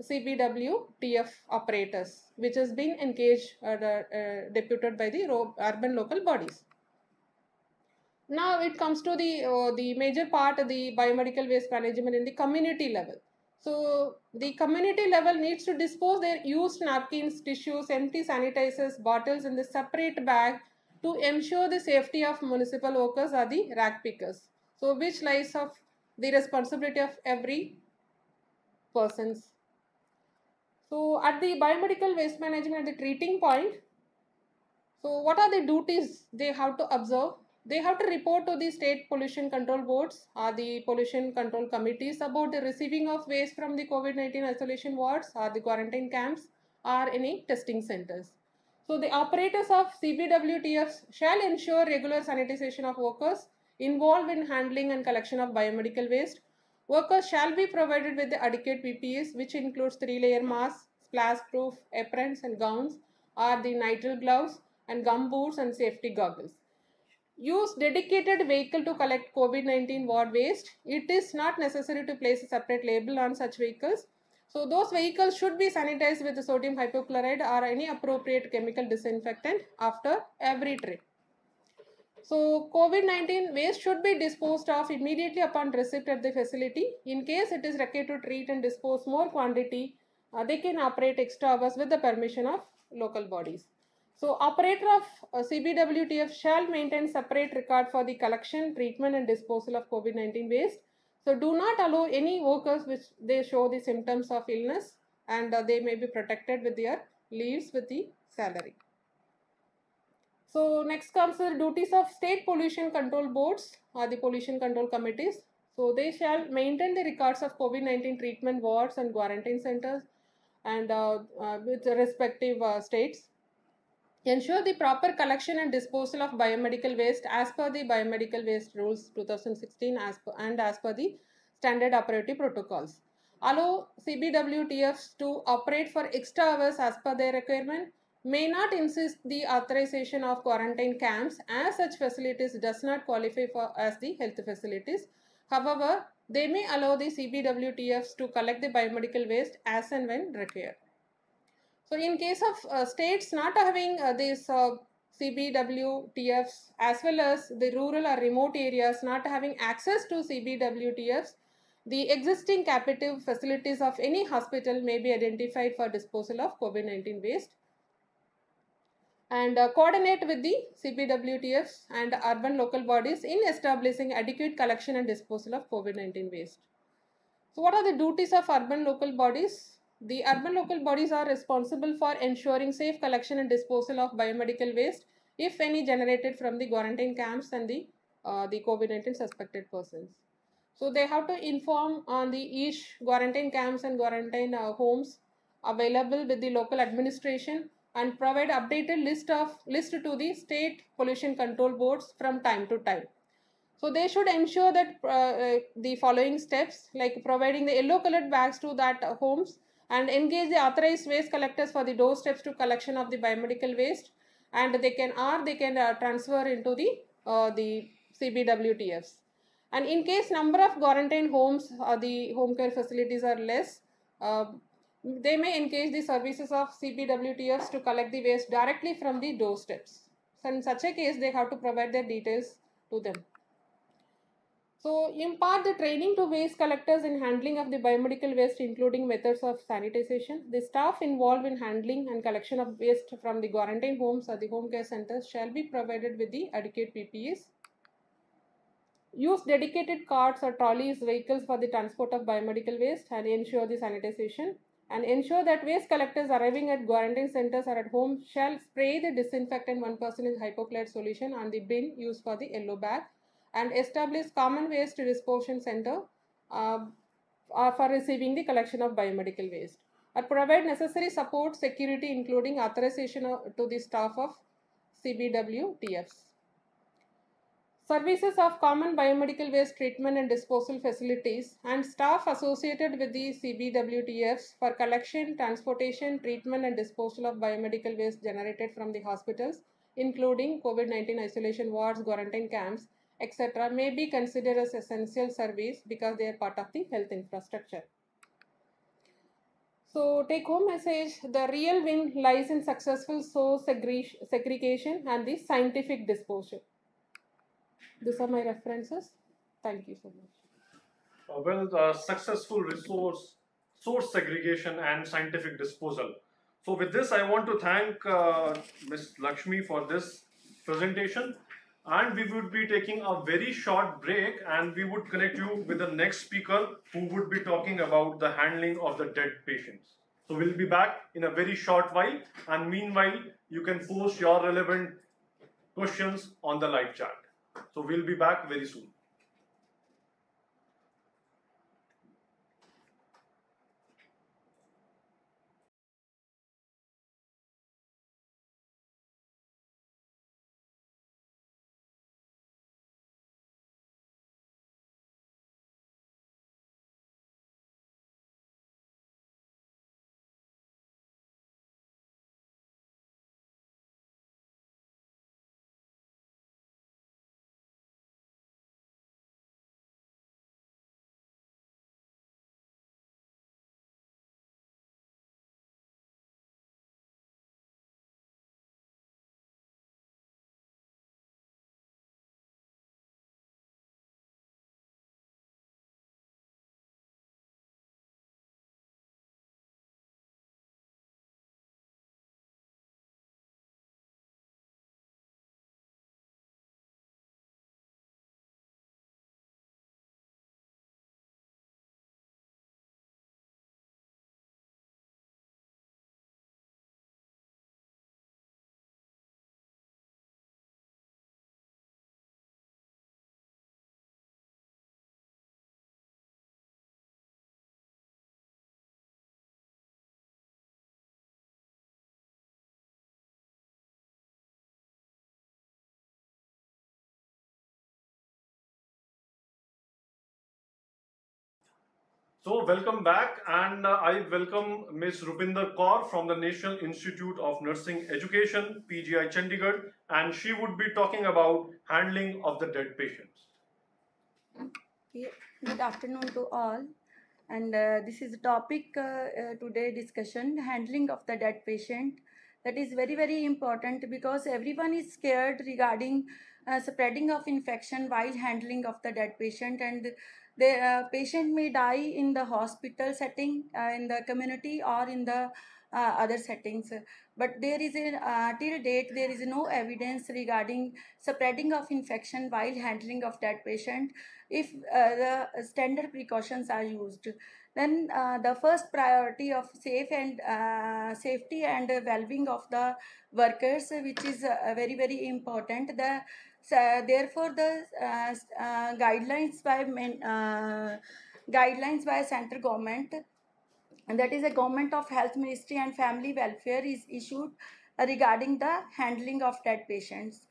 C B W T F operators, which has been engaged, uh, uh, deputed by the urban local bodies. Now it comes to the, uh, the major part of the biomedical waste management in the community level. So the community level needs to dispose their used napkins, tissues, empty sanitizers, bottles in the separate bag to ensure the safety of municipal workers or the rag pickers. So which lies of the responsibility of every persons. So at the biomedical waste management at the treating point, so what are the duties they have to observe? They have to report to the state pollution control boards or the pollution control committees about the receiving of waste from the COVID nineteen isolation wards or the quarantine camps or any testing centers. So the operators of C B W T Fs shall ensure regular sanitization of workers involved in handling and collection of biomedical waste. Workers shall be provided with the adequate P P Es, which includes three-layer masks, splash-proof aprons and gowns, or the nitrile gloves and gum boots and safety goggles. Use dedicated vehicle to collect COVID nineteen ward waste. It is not necessary to place a separate label on such vehicles. So those vehicles should be sanitized with the sodium hypochlorite or any appropriate chemical disinfectant after every trip. So COVID nineteen waste should be disposed of immediately upon receipt at the facility. In case it is required to treat and dispose more quantity, uh, they can operate extra hours with the permission of local bodies. So operator of uh, C B W T F shall maintain separate record for the collection, treatment and disposal of COVID nineteen waste. So do not allow any workers which they show the symptoms of illness, and uh, they may be protected with their leaves with the salary. So next comes the duties of state pollution control boards or the pollution control committees. So they shall maintain the records of COVID nineteen treatment wards and quarantine centers and uh, uh, with the respective uh, states. Ensure the proper collection and disposal of biomedical waste as per the biomedical waste rules two thousand sixteen as per, and as per the standard operative protocols. Allow C B W T Fs to operate for extra hours as per their requirement. May not insist the authorization of quarantine camps as such facilities does not qualify for as the health facilities. However, they may allow the C B W T Fs to collect the biomedical waste as and when required. So in case of uh, states not having uh, these uh, C B W T Fs as well as the rural or remote areas not having access to C B W T Fs, the existing captive facilities of any hospital may be identified for disposal of COVID nineteen waste and uh, coordinate with the C B W T Fs and urban local bodies in establishing adequate collection and disposal of COVID nineteen waste. So what are the duties of urban local bodies? The urban local bodies are responsible for ensuring safe collection and disposal of biomedical waste, if any, generated from the quarantine camps and the, uh, the COVID nineteen suspected persons. So they have to inform on the each quarantine camps and quarantine uh, homes available with the local administration and provide updated list of list to the state pollution control boards from time to time. So they should ensure that uh, the following steps, like providing the yellow colored bags to that uh, homes and engage the authorized waste collectors for the doorsteps to collection of the biomedical waste, and they can or they can uh, transfer into the uh, the C B W T Fs. And in case number of quarantine homes or the home care facilities are less, uh, they may engage the services of C B W T Fs to collect the waste directly from the doorsteps. So in such a case, they have to provide their details to them. So impart the training to waste collectors in handling of the biomedical waste, including methods of sanitization. The staff involved in handling and collection of waste from the quarantine homes or the home care centers shall be provided with the adequate P P Es. Use dedicated carts or trolleys, vehicles for the transport of biomedical waste and ensure the sanitization. And ensure that waste collectors arriving at quarantine centers or at home shall spray the disinfectant one percent hypochlorite solution on the bin used for the yellow bag, and establish common waste disposal center uh, uh, for receiving the collection of biomedical waste, or provide necessary support security including authorization of, to the staff of C B W T Fs. Services of common biomedical waste treatment and disposal facilities and staff associated with the C B W T Fs for collection, transportation, treatment and disposal of biomedical waste generated from the hospitals, including COVID nineteen isolation wards, quarantine camps, et cetera, may be considered as essential service because they are part of the health infrastructure. So, take home message, the real win lies in successful source segre- segregation and the scientific disposal. These are my references. Thank you so much. Uh, well, uh, successful resource source segregation and scientific disposal. So with this, I want to thank uh, Miz Lakshmi for this presentation, and we would be taking a very short break, and we would connect you with the next speaker who would be talking about the handling of the dead patients. So we'll be back in a very short while, and meanwhile, you can post your relevant questions on the live chat. So we'll be back very soon. So welcome back, and uh, I welcome Miz Rupinder Kaur from the National Institute of Nursing Education, P G I Chandigarh, and she would be talking about handling of the dead patients. Okay. Good afternoon to all, and uh, this is the topic uh, uh, today discussion, handling of the dead patient. That is very very important because everyone is scared regarding uh, spreading of infection while handling of the dead patient, and the uh, patient may die in the hospital setting, uh, in the community, or in the uh, other settings. But there is a uh, till date there is no evidence regarding spreading of infection while handling of dead patient if uh, the standard precautions are used. Then uh, the first priority of safe and uh, safety and uh, well-being of the workers, uh, which is uh, very very important. The so therefore the uh, uh, guidelines by men, uh, guidelines by central government, and that is a government of health ministry and family welfare, is issued uh, regarding the handling of dead patients.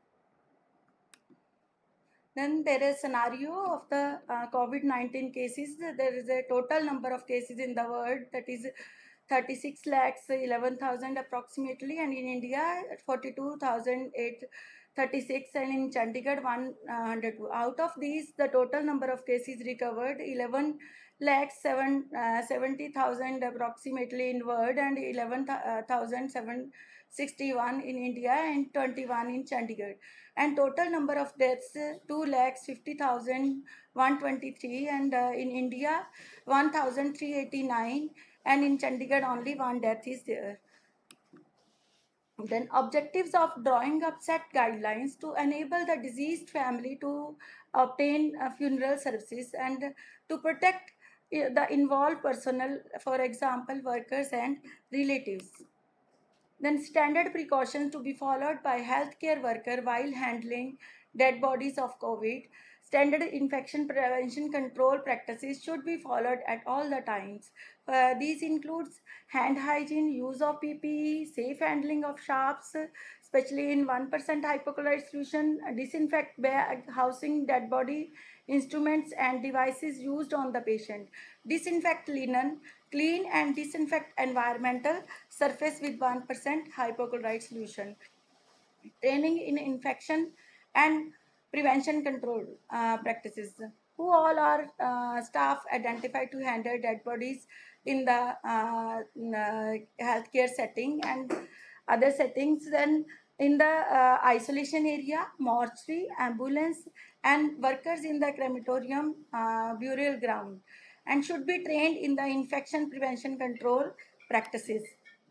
Then there is scenario of the uh, COVID nineteen cases. There is a total number of cases in the world, that is thirty-six lakhs eleven thousand approximately, and in India forty-two thousand eight hundred thirty-six, and in Chandigarh one hundred two. Out of these, the total number of cases recovered eleven lakhs seven uh, seventy thousand approximately in world, and eleven thousand seven hundred sixty-one in India and twenty-one in Chandigarh. And total number of deaths two lakhs fifty thousand one hundred twenty-three, and uh, in India one thousand three hundred eighty-nine, and in Chandigarh only one death is there. Then objectives of drawing up set guidelines to enable the deceased family to obtain uh, funeral services and to protect uh, the involved personnel, for example workers and relatives. Then standard precautions to be followed by healthcare worker while handling dead bodies of COVID. Standard infection prevention control practices should be followed at all the times. Uh, these includes hand hygiene, use of P P E, safe handling of sharps, especially in one percent hypochlorite solution, disinfect bag housing dead body, instruments and devices used on the patient, disinfect linen, clean and disinfect environmental surface with one percent hypochlorite solution. Training in infection and prevention control uh, practices. Who all are uh, staff identified to handle dead bodies in the uh, uh, healthcare setting and other settings. Then in the uh, isolation area, mortuary, ambulance, and workers in the crematorium, uh, burial ground, and should be trained in the infection prevention control practices.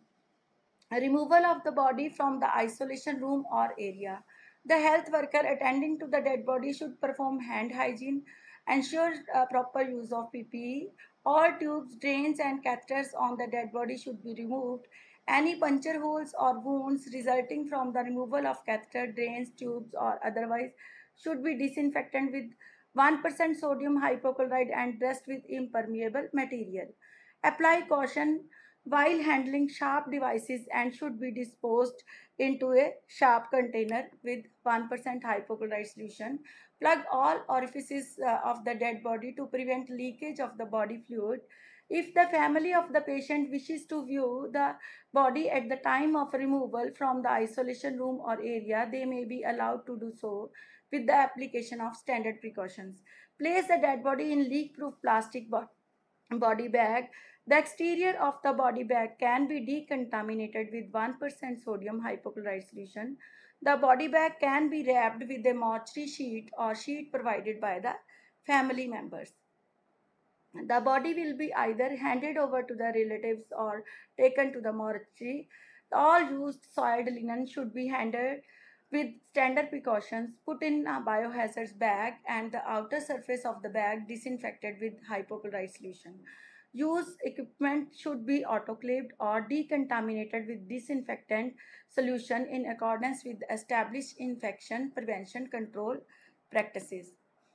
Removal of the body from the isolation room or area. The health worker attending to the dead body should perform hand hygiene, ensure uh, proper use of P P E. All tubes, drains, and catheters on the dead body should be removed. Any puncture holes or wounds resulting from the removal of catheter, drains, tubes, or otherwise should be disinfected with one percent sodium hypochlorite and dressed with impermeable material. Apply caution while handling sharp devices and should be disposed into a sharp container with one percent hypochlorite solution. Plug all orifices uh, of the dead body to prevent leakage of the body fluid. If the family of the patient wishes to view the body at the time of removal from the isolation room or area, they may be allowed to do so with the application of standard precautions. Place the dead body in leak-proof plastic bo- body bag. The exterior of the body bag can be decontaminated with one percent sodium hypochlorite solution. The body bag can be wrapped with a mortuary sheet or sheet provided by the family members. The body will be either handed over to the relatives or taken to the mortuary. All used soiled linen should be handled with standard precautions, put in a biohazard bag and the outer surface of the bag disinfected with hypochlorite solution. Used equipment should be autoclaved or decontaminated with disinfectant solution in accordance with established infection prevention control practices.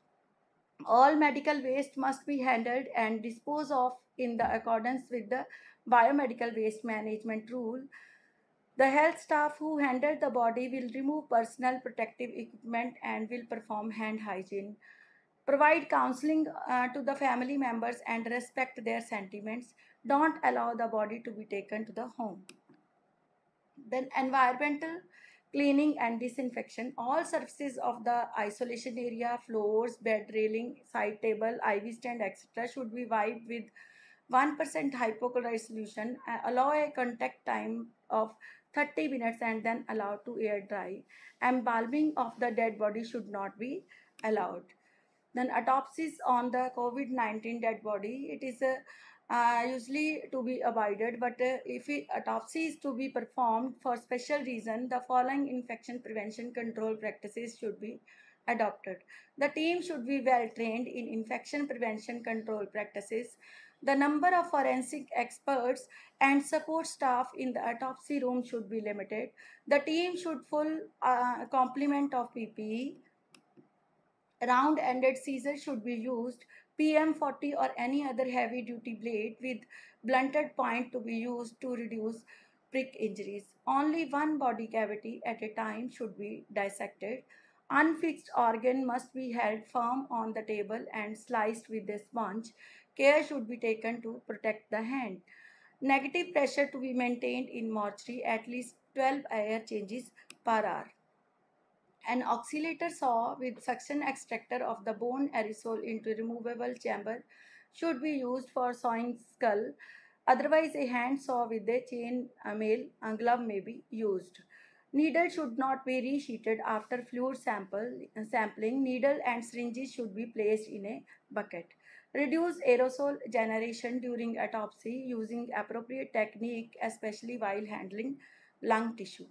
All medical waste must be handled and disposed of in the accordance with the biomedical waste management rule. The health staff who handle the body will remove personal protective equipment and will perform hand hygiene. Provide counseling uh, to the family members and respect their sentiments. Don't allow the body to be taken to the home. Then environmental cleaning and disinfection. All surfaces of the isolation area, floors, bed railing, side table, I V stand, et cetera should be wiped with one percent hypochlorite solution. Uh, allow a contact time of thirty minutes and then allow to air dry. Embalming of the dead body should not be allowed. Then autopsies on the COVID nineteen dead body. It is a uh, usually to be avoided, but uh, if it, autopsy is to be performed for special reason, the following infection prevention control practices should be adopted. The team should be well trained in infection prevention control practices. The number of forensic experts and support staff in the autopsy room should be limited. The team should full uh, complement of P P E. Round-ended scissors should be used. P M forty or any other heavy-duty blade with blunted point to be used to reduce prick injuries. Only one body cavity at a time should be dissected. Unfixed organ must be held firm on the table and sliced with a sponge. Care should be taken to protect the hand. Negative pressure to be maintained in mortuary, at least twelve air changes per hour. An oscillator saw with suction extractor of the bone aerosol into removable chamber should be used for sawing skull. Otherwise, a hand saw with a chain mail glove may be used. Needle should not be resheeted after fluid sample, sampling. Needle and syringes should be placed in a bucket. Reduce aerosol generation during autopsy using appropriate technique, especially while handling lung tissue.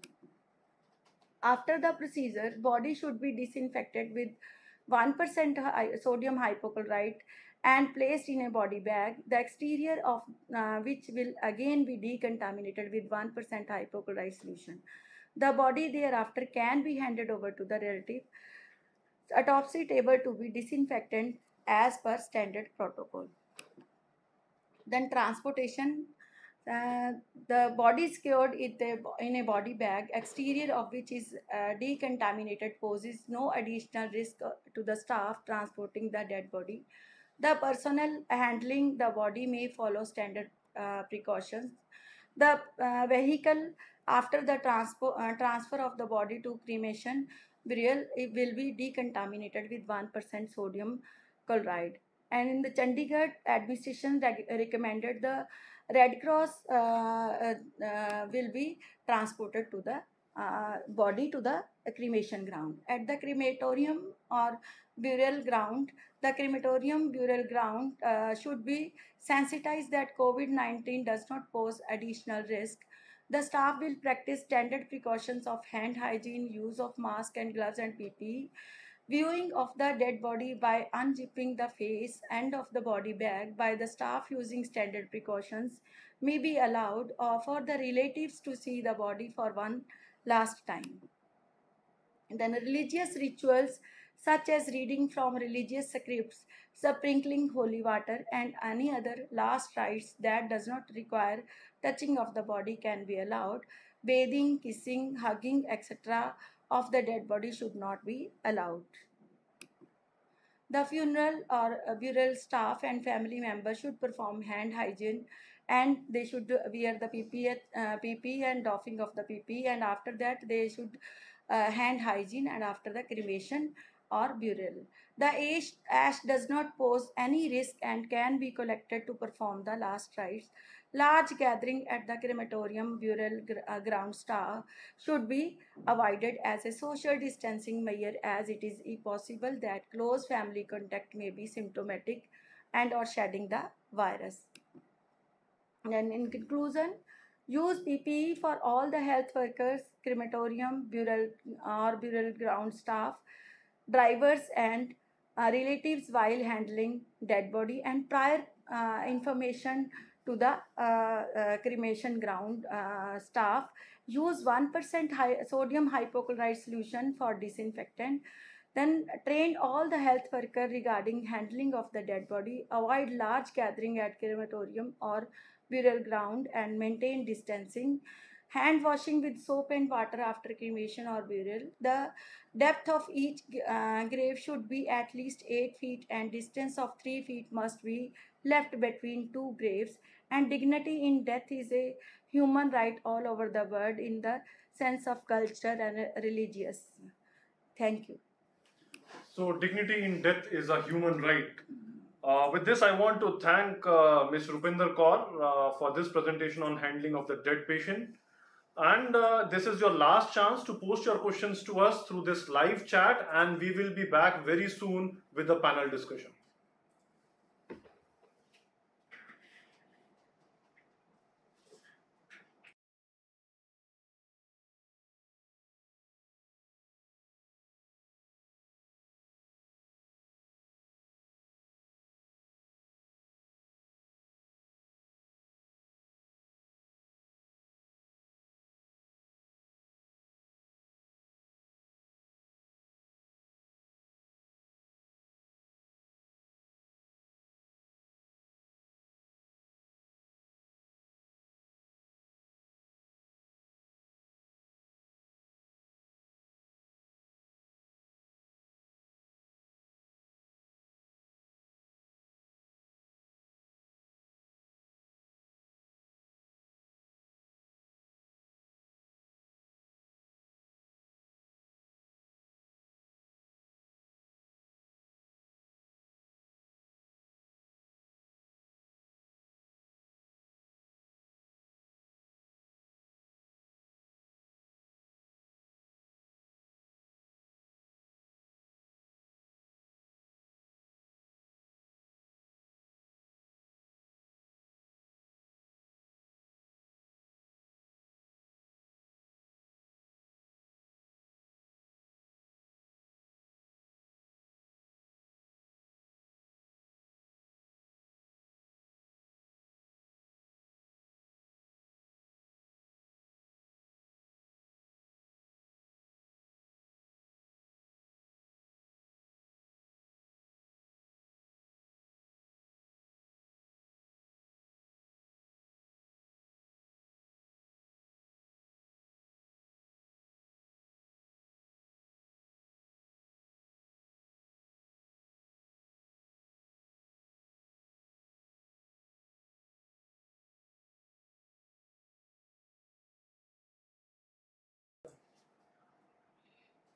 After the procedure, body should be disinfected with one percent sodium hypochlorite and placed in a body bag, the exterior of uh, which will again be decontaminated with one percent hypochlorite solution. The body thereafter can be handed over to the relative. Autopsy table to be disinfected as per standard protocol. Then transportation. Uh, the body is cured in a body bag, exterior of which is uh, decontaminated, poses no additional risk to the staff transporting the dead body. The personnel handling the body may follow standard uh, precautions. The uh, vehicle after the transpo uh, transfer of the body to cremation burial, it will be decontaminated with one percent sodium chloride. And in the Chandigarh administration reg- recommended the Red Cross uh, uh, uh, will be transported to the uh, body to the cremation ground. At the crematorium or burial ground, the crematorium burial ground uh, should be sensitized that COVID nineteen does not pose additional risk. The staff will practice standard precautions of hand hygiene, use of mask and gloves and P P E, viewing of the dead body by unzipping the face end of the body bag by the staff using standard precautions may be allowed, or for the relatives to see the body for one last time. Then religious rituals such as reading from religious scripts, sprinkling holy water, and any other last rites that does not require touching of the body can be allowed. Bathing, kissing, hugging, et cetera of the dead body should not be allowed. The funeral or uh, burial staff and family members should perform hand hygiene, and they should wear the P P E, uh, P P E and doffing of the P P E, and after that they should uh, hand hygiene and after the cremation or burial. The ash, ash does not pose any risk and can be collected to perform the last rites. Large gathering at the crematorium burial gr- uh, ground staff should be avoided as a social distancing measure, as it is possible that close family contact may be symptomatic and or shedding the virus. And in conclusion, use P P E for all the health workers, crematorium, burial or burial ground staff, drivers and uh, relatives while handling dead body, and prior uh, information to the uh, uh, cremation ground uh, staff. Use one percent high, sodium hypochlorite solution for disinfectant. Then train all the health worker regarding handling of the dead body. Avoid large gathering at crematorium or burial ground and maintain distancing. Hand washing with soap and water after cremation or burial. The depth of each uh, grave should be at least eight feet and distance of three feet must be left between two graves. And dignity in death is a human right all over the world in the sense of culture and religious. Thank you. So, dignity in death is a human right. Uh, with this, I want to thank uh, Miz Rupinder Kaur uh, for this presentation on handling of the dead patient. And uh, this is your last chance to post your questions to us through this live chat, and we will be back very soon with the panel discussion.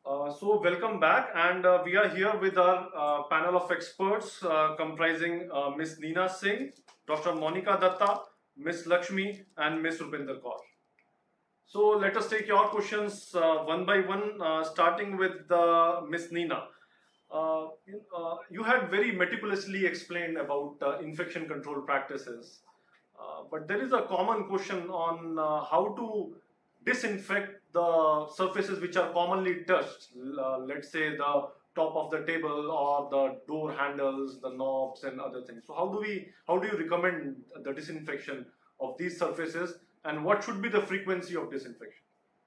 Uh, so welcome back, and uh, we are here with our uh, panel of experts uh, comprising uh, Miss Neena Singh, Doctor Monica Datta, Miss Lakshmi, and Miss Rupinder Kaur. So let us take your questions uh, one by one, uh, starting with uh, Miss Neena. Uh, you, uh, you had very meticulously explained about uh, infection control practices, uh, but there is a common question on uh, how to disinfect the surfaces which are commonly touched, uh, let's say the top of the table or the door handles, the knobs and other things. So how do we, how do you recommend the disinfection of these surfaces, and what should be the frequency of disinfection?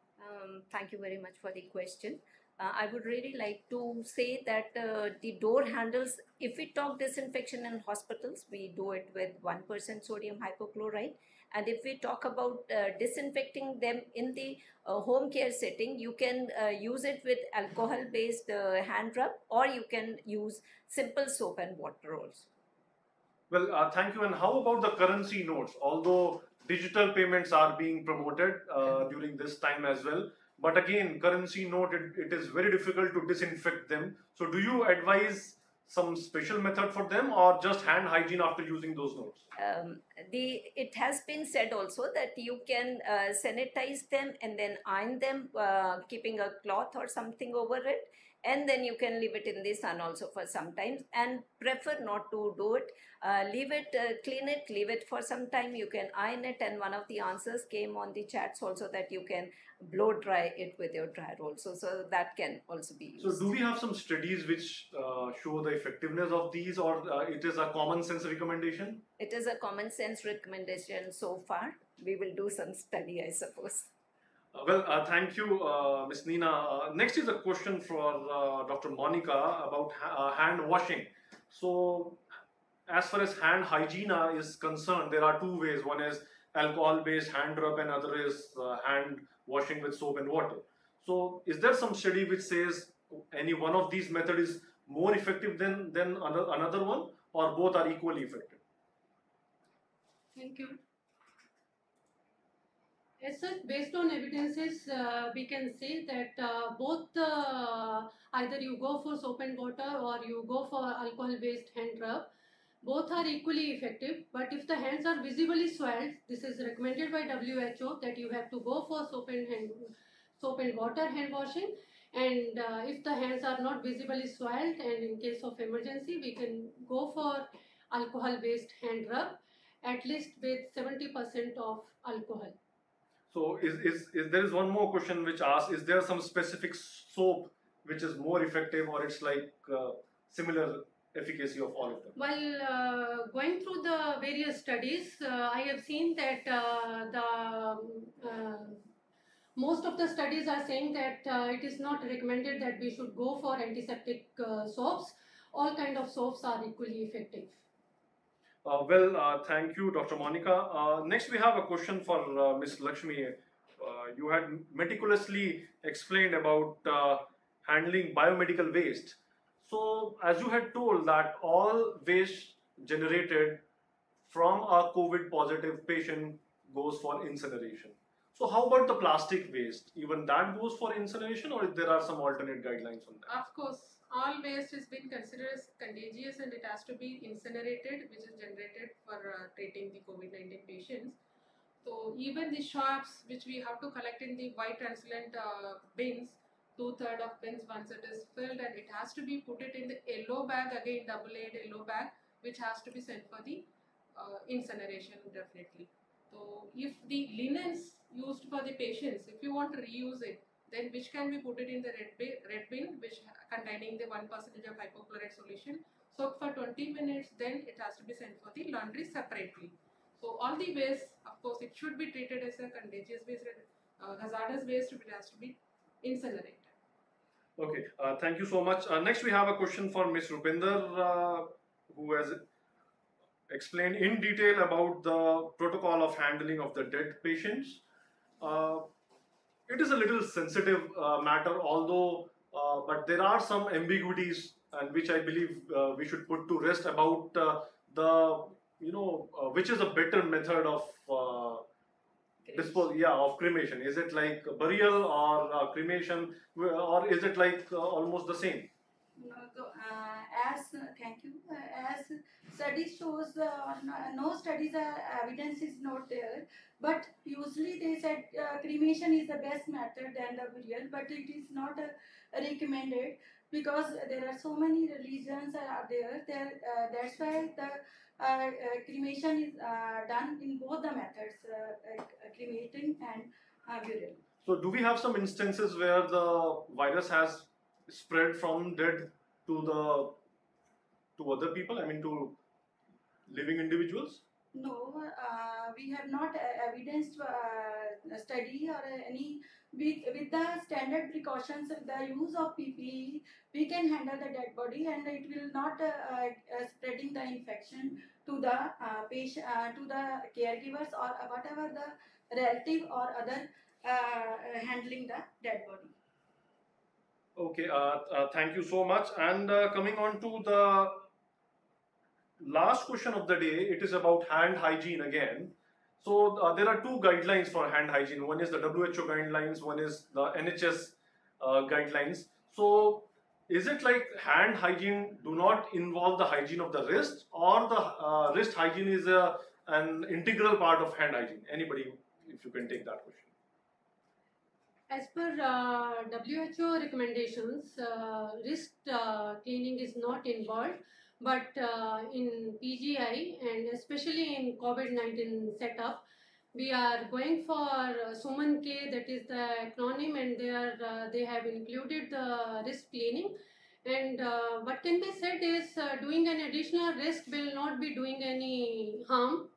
Um, thank you very much for the question. Uh, I would really like to say that uh, the door handles, if we talk disinfection in hospitals, we do it with one percent sodium hypochlorite. And if we talk about uh, disinfecting them in the uh, home care setting, you can uh, use it with alcohol-based uh, hand rub, or you can use simple soap and water also. Well, uh, thank you. And how about the currency notes? Although digital payments are being promoted uh, during this time as well, but again, currency note, it, it is very difficult to disinfect them. So do you advise some special method for them, or just hand hygiene after using those notes? Um, the it has been said also that you can uh, sanitize them and then iron them, uh, keeping a cloth or something over it, and then you can leave it in the sun also for some time, and prefer not to do it. Uh, leave it, uh, clean it, leave it for some time. You can iron it, and one of the answers came on the chats also that you can blow dry it with your dryer also, so that can also be used. So do we have some studies which uh, show the effectiveness of these, or uh, it is a common sense recommendation? It is a common sense recommendation so far. We will do some study, I suppose. Uh, well, uh, thank you, uh, Miz Neena. Uh, next is a question for uh, Doctor Monica about ha uh, hand washing. So, as far as hand hygiene is concerned, there are two ways. One is alcohol-based hand rub, and other is uh, hand washing with soap and water. So, is there some study which says any one of these methods is more effective than than another another one, or both are equally effective? Thank you. As such, based on evidences, uh, we can say that uh, both uh, either you go for soap and water or you go for alcohol-based hand rub, both are equally effective. But if the hands are visibly soiled, this is recommended by W H O that you have to go for soap and hand, soap and water hand washing. And uh, if the hands are not visibly soiled, and in case of emergency, we can go for alcohol-based hand rub, at least with seventy percent of alcohol. So is, is, is there is one more question which asks, is there some specific soap which is more effective, or it's like uh, similar efficacy of all of them? While uh, going through the various studies, uh, I have seen that uh, the uh, most of the studies are saying that uh, it is not recommended that we should go for antiseptic uh, soaps. All kind of soaps are equally effective. Uh, well, uh, thank you, Doctor Monica. Uh, next, we have a question for uh, Miz Lakshmi. Uh, you had meticulously explained about uh, handling biomedical waste. So, as you had told that all waste generated from a COVID positive patient goes for incineration. So, how about the plastic waste? Even that goes for incineration, or there are some alternate guidelines on that? Of course, all waste has been considered as contagious and it has to be incinerated, which is generated for uh, treating the COVID nineteen patients. So even the shops which we have to collect in the white translucent uh, bins, two-thirds of bins once it is filled, and it has to be put it in the yellow bag, again double-A yellow bag, which has to be sent for the uh, incineration definitely. So if the linens used for the patients, if you want to reuse it, then which can be put it in the red bin, red bin which containing the one percent of hypochlorite solution. So for twenty minutes, then it has to be sent for the laundry separately. So all the waste, of course, it should be treated as a contagious waste, uh, hazardous waste, it has to be incinerated. Okay, uh, thank you so much. Uh, next, we have a question for Miz Rupinder, uh, who has explained in detail about the protocol of handling of the dead patients. Uh, it is a little sensitive uh, matter, although, uh, but there are some ambiguities, and which I believe uh, we should put to rest about uh, the, you know, uh, which is a better method of uh, dispose, yeah, of cremation? Is it like burial or uh, cremation, or is it like uh, almost the same? No, so, uh, as uh, thank you. Uh, as study shows, uh, no, no studies uh, evidence is not there. But usually they said uh, cremation is the best method than the burial, but it is not uh, recommended because there are so many religions are there. There, uh, that's why the uh, uh, cremation is uh, done in both the methods, uh, uh, cremating and uh, burial. So, do we have some instances where the virus has spread from dead to the to other people? I mean, to living individuals? No, uh, we have not uh, evidenced uh, a study or any. With, with the standard precautions, the use of P P E, we can handle the dead body, and it will not uh, uh, spreading the infection to the uh, patient, uh, to the caregivers or whatever the relative or other uh, handling the dead body. Okay, uh, uh, thank you so much. And uh, coming on to the last question of the day, it is about hand hygiene again. So uh, there are two guidelines for hand hygiene. One is the W H O guidelines, one is the N H S uh, guidelines. So is it like hand hygiene do not involve the hygiene of the wrist, or the uh, wrist hygiene is a, an integral part of hand hygiene? Anybody, if you can take that question. As per uh, W H O recommendations, uh, wrist uh, cleaning is not involved, but uh, in P G I and especially in COVID nineteen setup, we are going for uh, Suman K, that is the acronym, and they are uh, they have included the wrist cleaning. And uh, what can be said is uh, doing an additional wrist will not be doing any harm.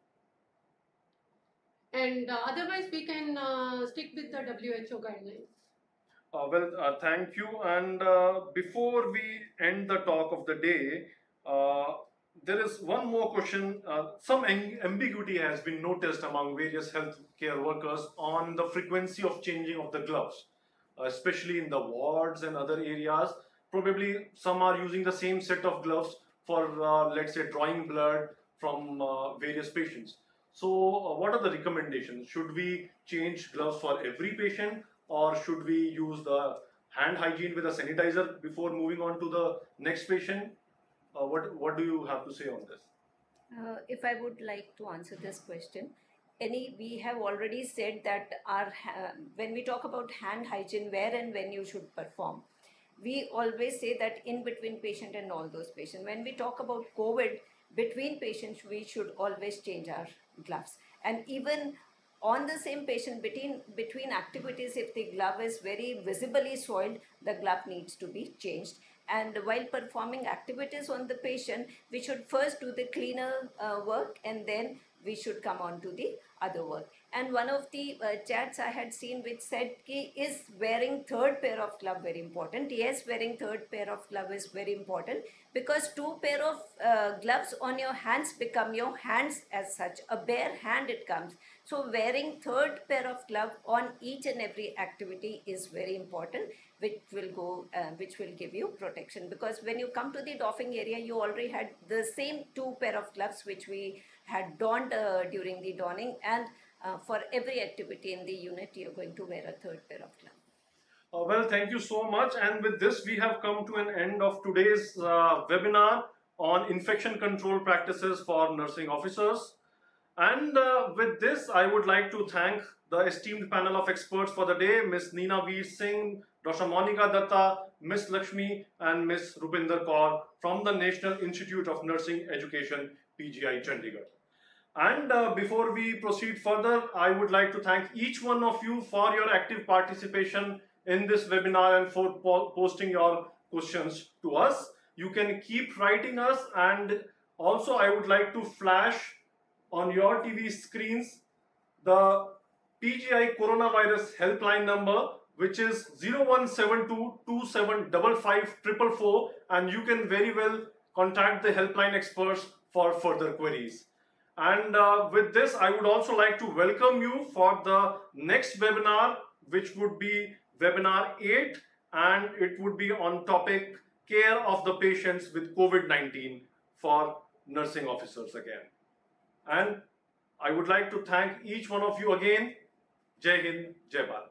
And uh, otherwise, we can uh, stick with the W H O guidelines. Uh, well, uh, thank you. And uh, before we end the talk of the day, uh, there is one more question. Uh, some ambiguity has been noticed among various healthcare workers on the frequency of changing of the gloves, uh, especially in the wards and other areas. Probably some are using the same set of gloves for, uh, let's say, drawing blood from uh, various patients. So uh, what are the recommendations? Should we change gloves for every patient, or should we use the hand hygiene with a sanitizer before moving on to the next patient? Uh, what, what do you have to say on this? Uh, if I would like to answer this question, any we have already said that our uh, when we talk about hand hygiene, where and when you should perform, we always say that in between patient and all those patients. When we talk about COVID, between patients, we should always change our gloves. And even on the same patient, between, between activities, if the glove is very visibly soiled, the glove needs to be changed. And while performing activities on the patient, we should first do the cleaner uh, work, and then we should come on to the other work. And one of the uh, chats I had seen which said, ki, is wearing third pair of glove very important? Yes, wearing third pair of glove is very important, because two pair of uh, gloves on your hands become your hands as such. A bare hand it comes. So wearing third pair of glove on each and every activity is very important, which will go, uh, which will give you protection. Because when you come to the doffing area, you already had the same two pair of gloves which we had donned uh, during the donning, and uh, for every activity in the unit, you're going to wear a third pair of gloves. Uh, well, thank you so much. And with this, we have come to an end of today's uh, webinar on infection control practices for nursing officers. And uh, with this, I would like to thank the esteemed panel of experts for the day, Miz Neena Veer Singh, Doctor Monica Datta, Miz Lakshmi, and Miz Rupinder Kaur from the National Institute of Nursing Education, P G I, Chandigarh. And uh, before we proceed further, I would like to thank each one of you for your active participation in this webinar and for po posting your questions to us. You can keep writing us, and also I would like to flash on your T V screens the P G I coronavirus helpline number, which is zero one seven two, two seven five five four four four, and you can very well contact the helpline experts for further queries. And uh, with this, I would also like to welcome you for the next webinar, which would be webinar eight, and it would be on topic care of the patients with COVID nineteen for nursing officers again. And I would like to thank each one of you again Jai Hind, Jai Bharat.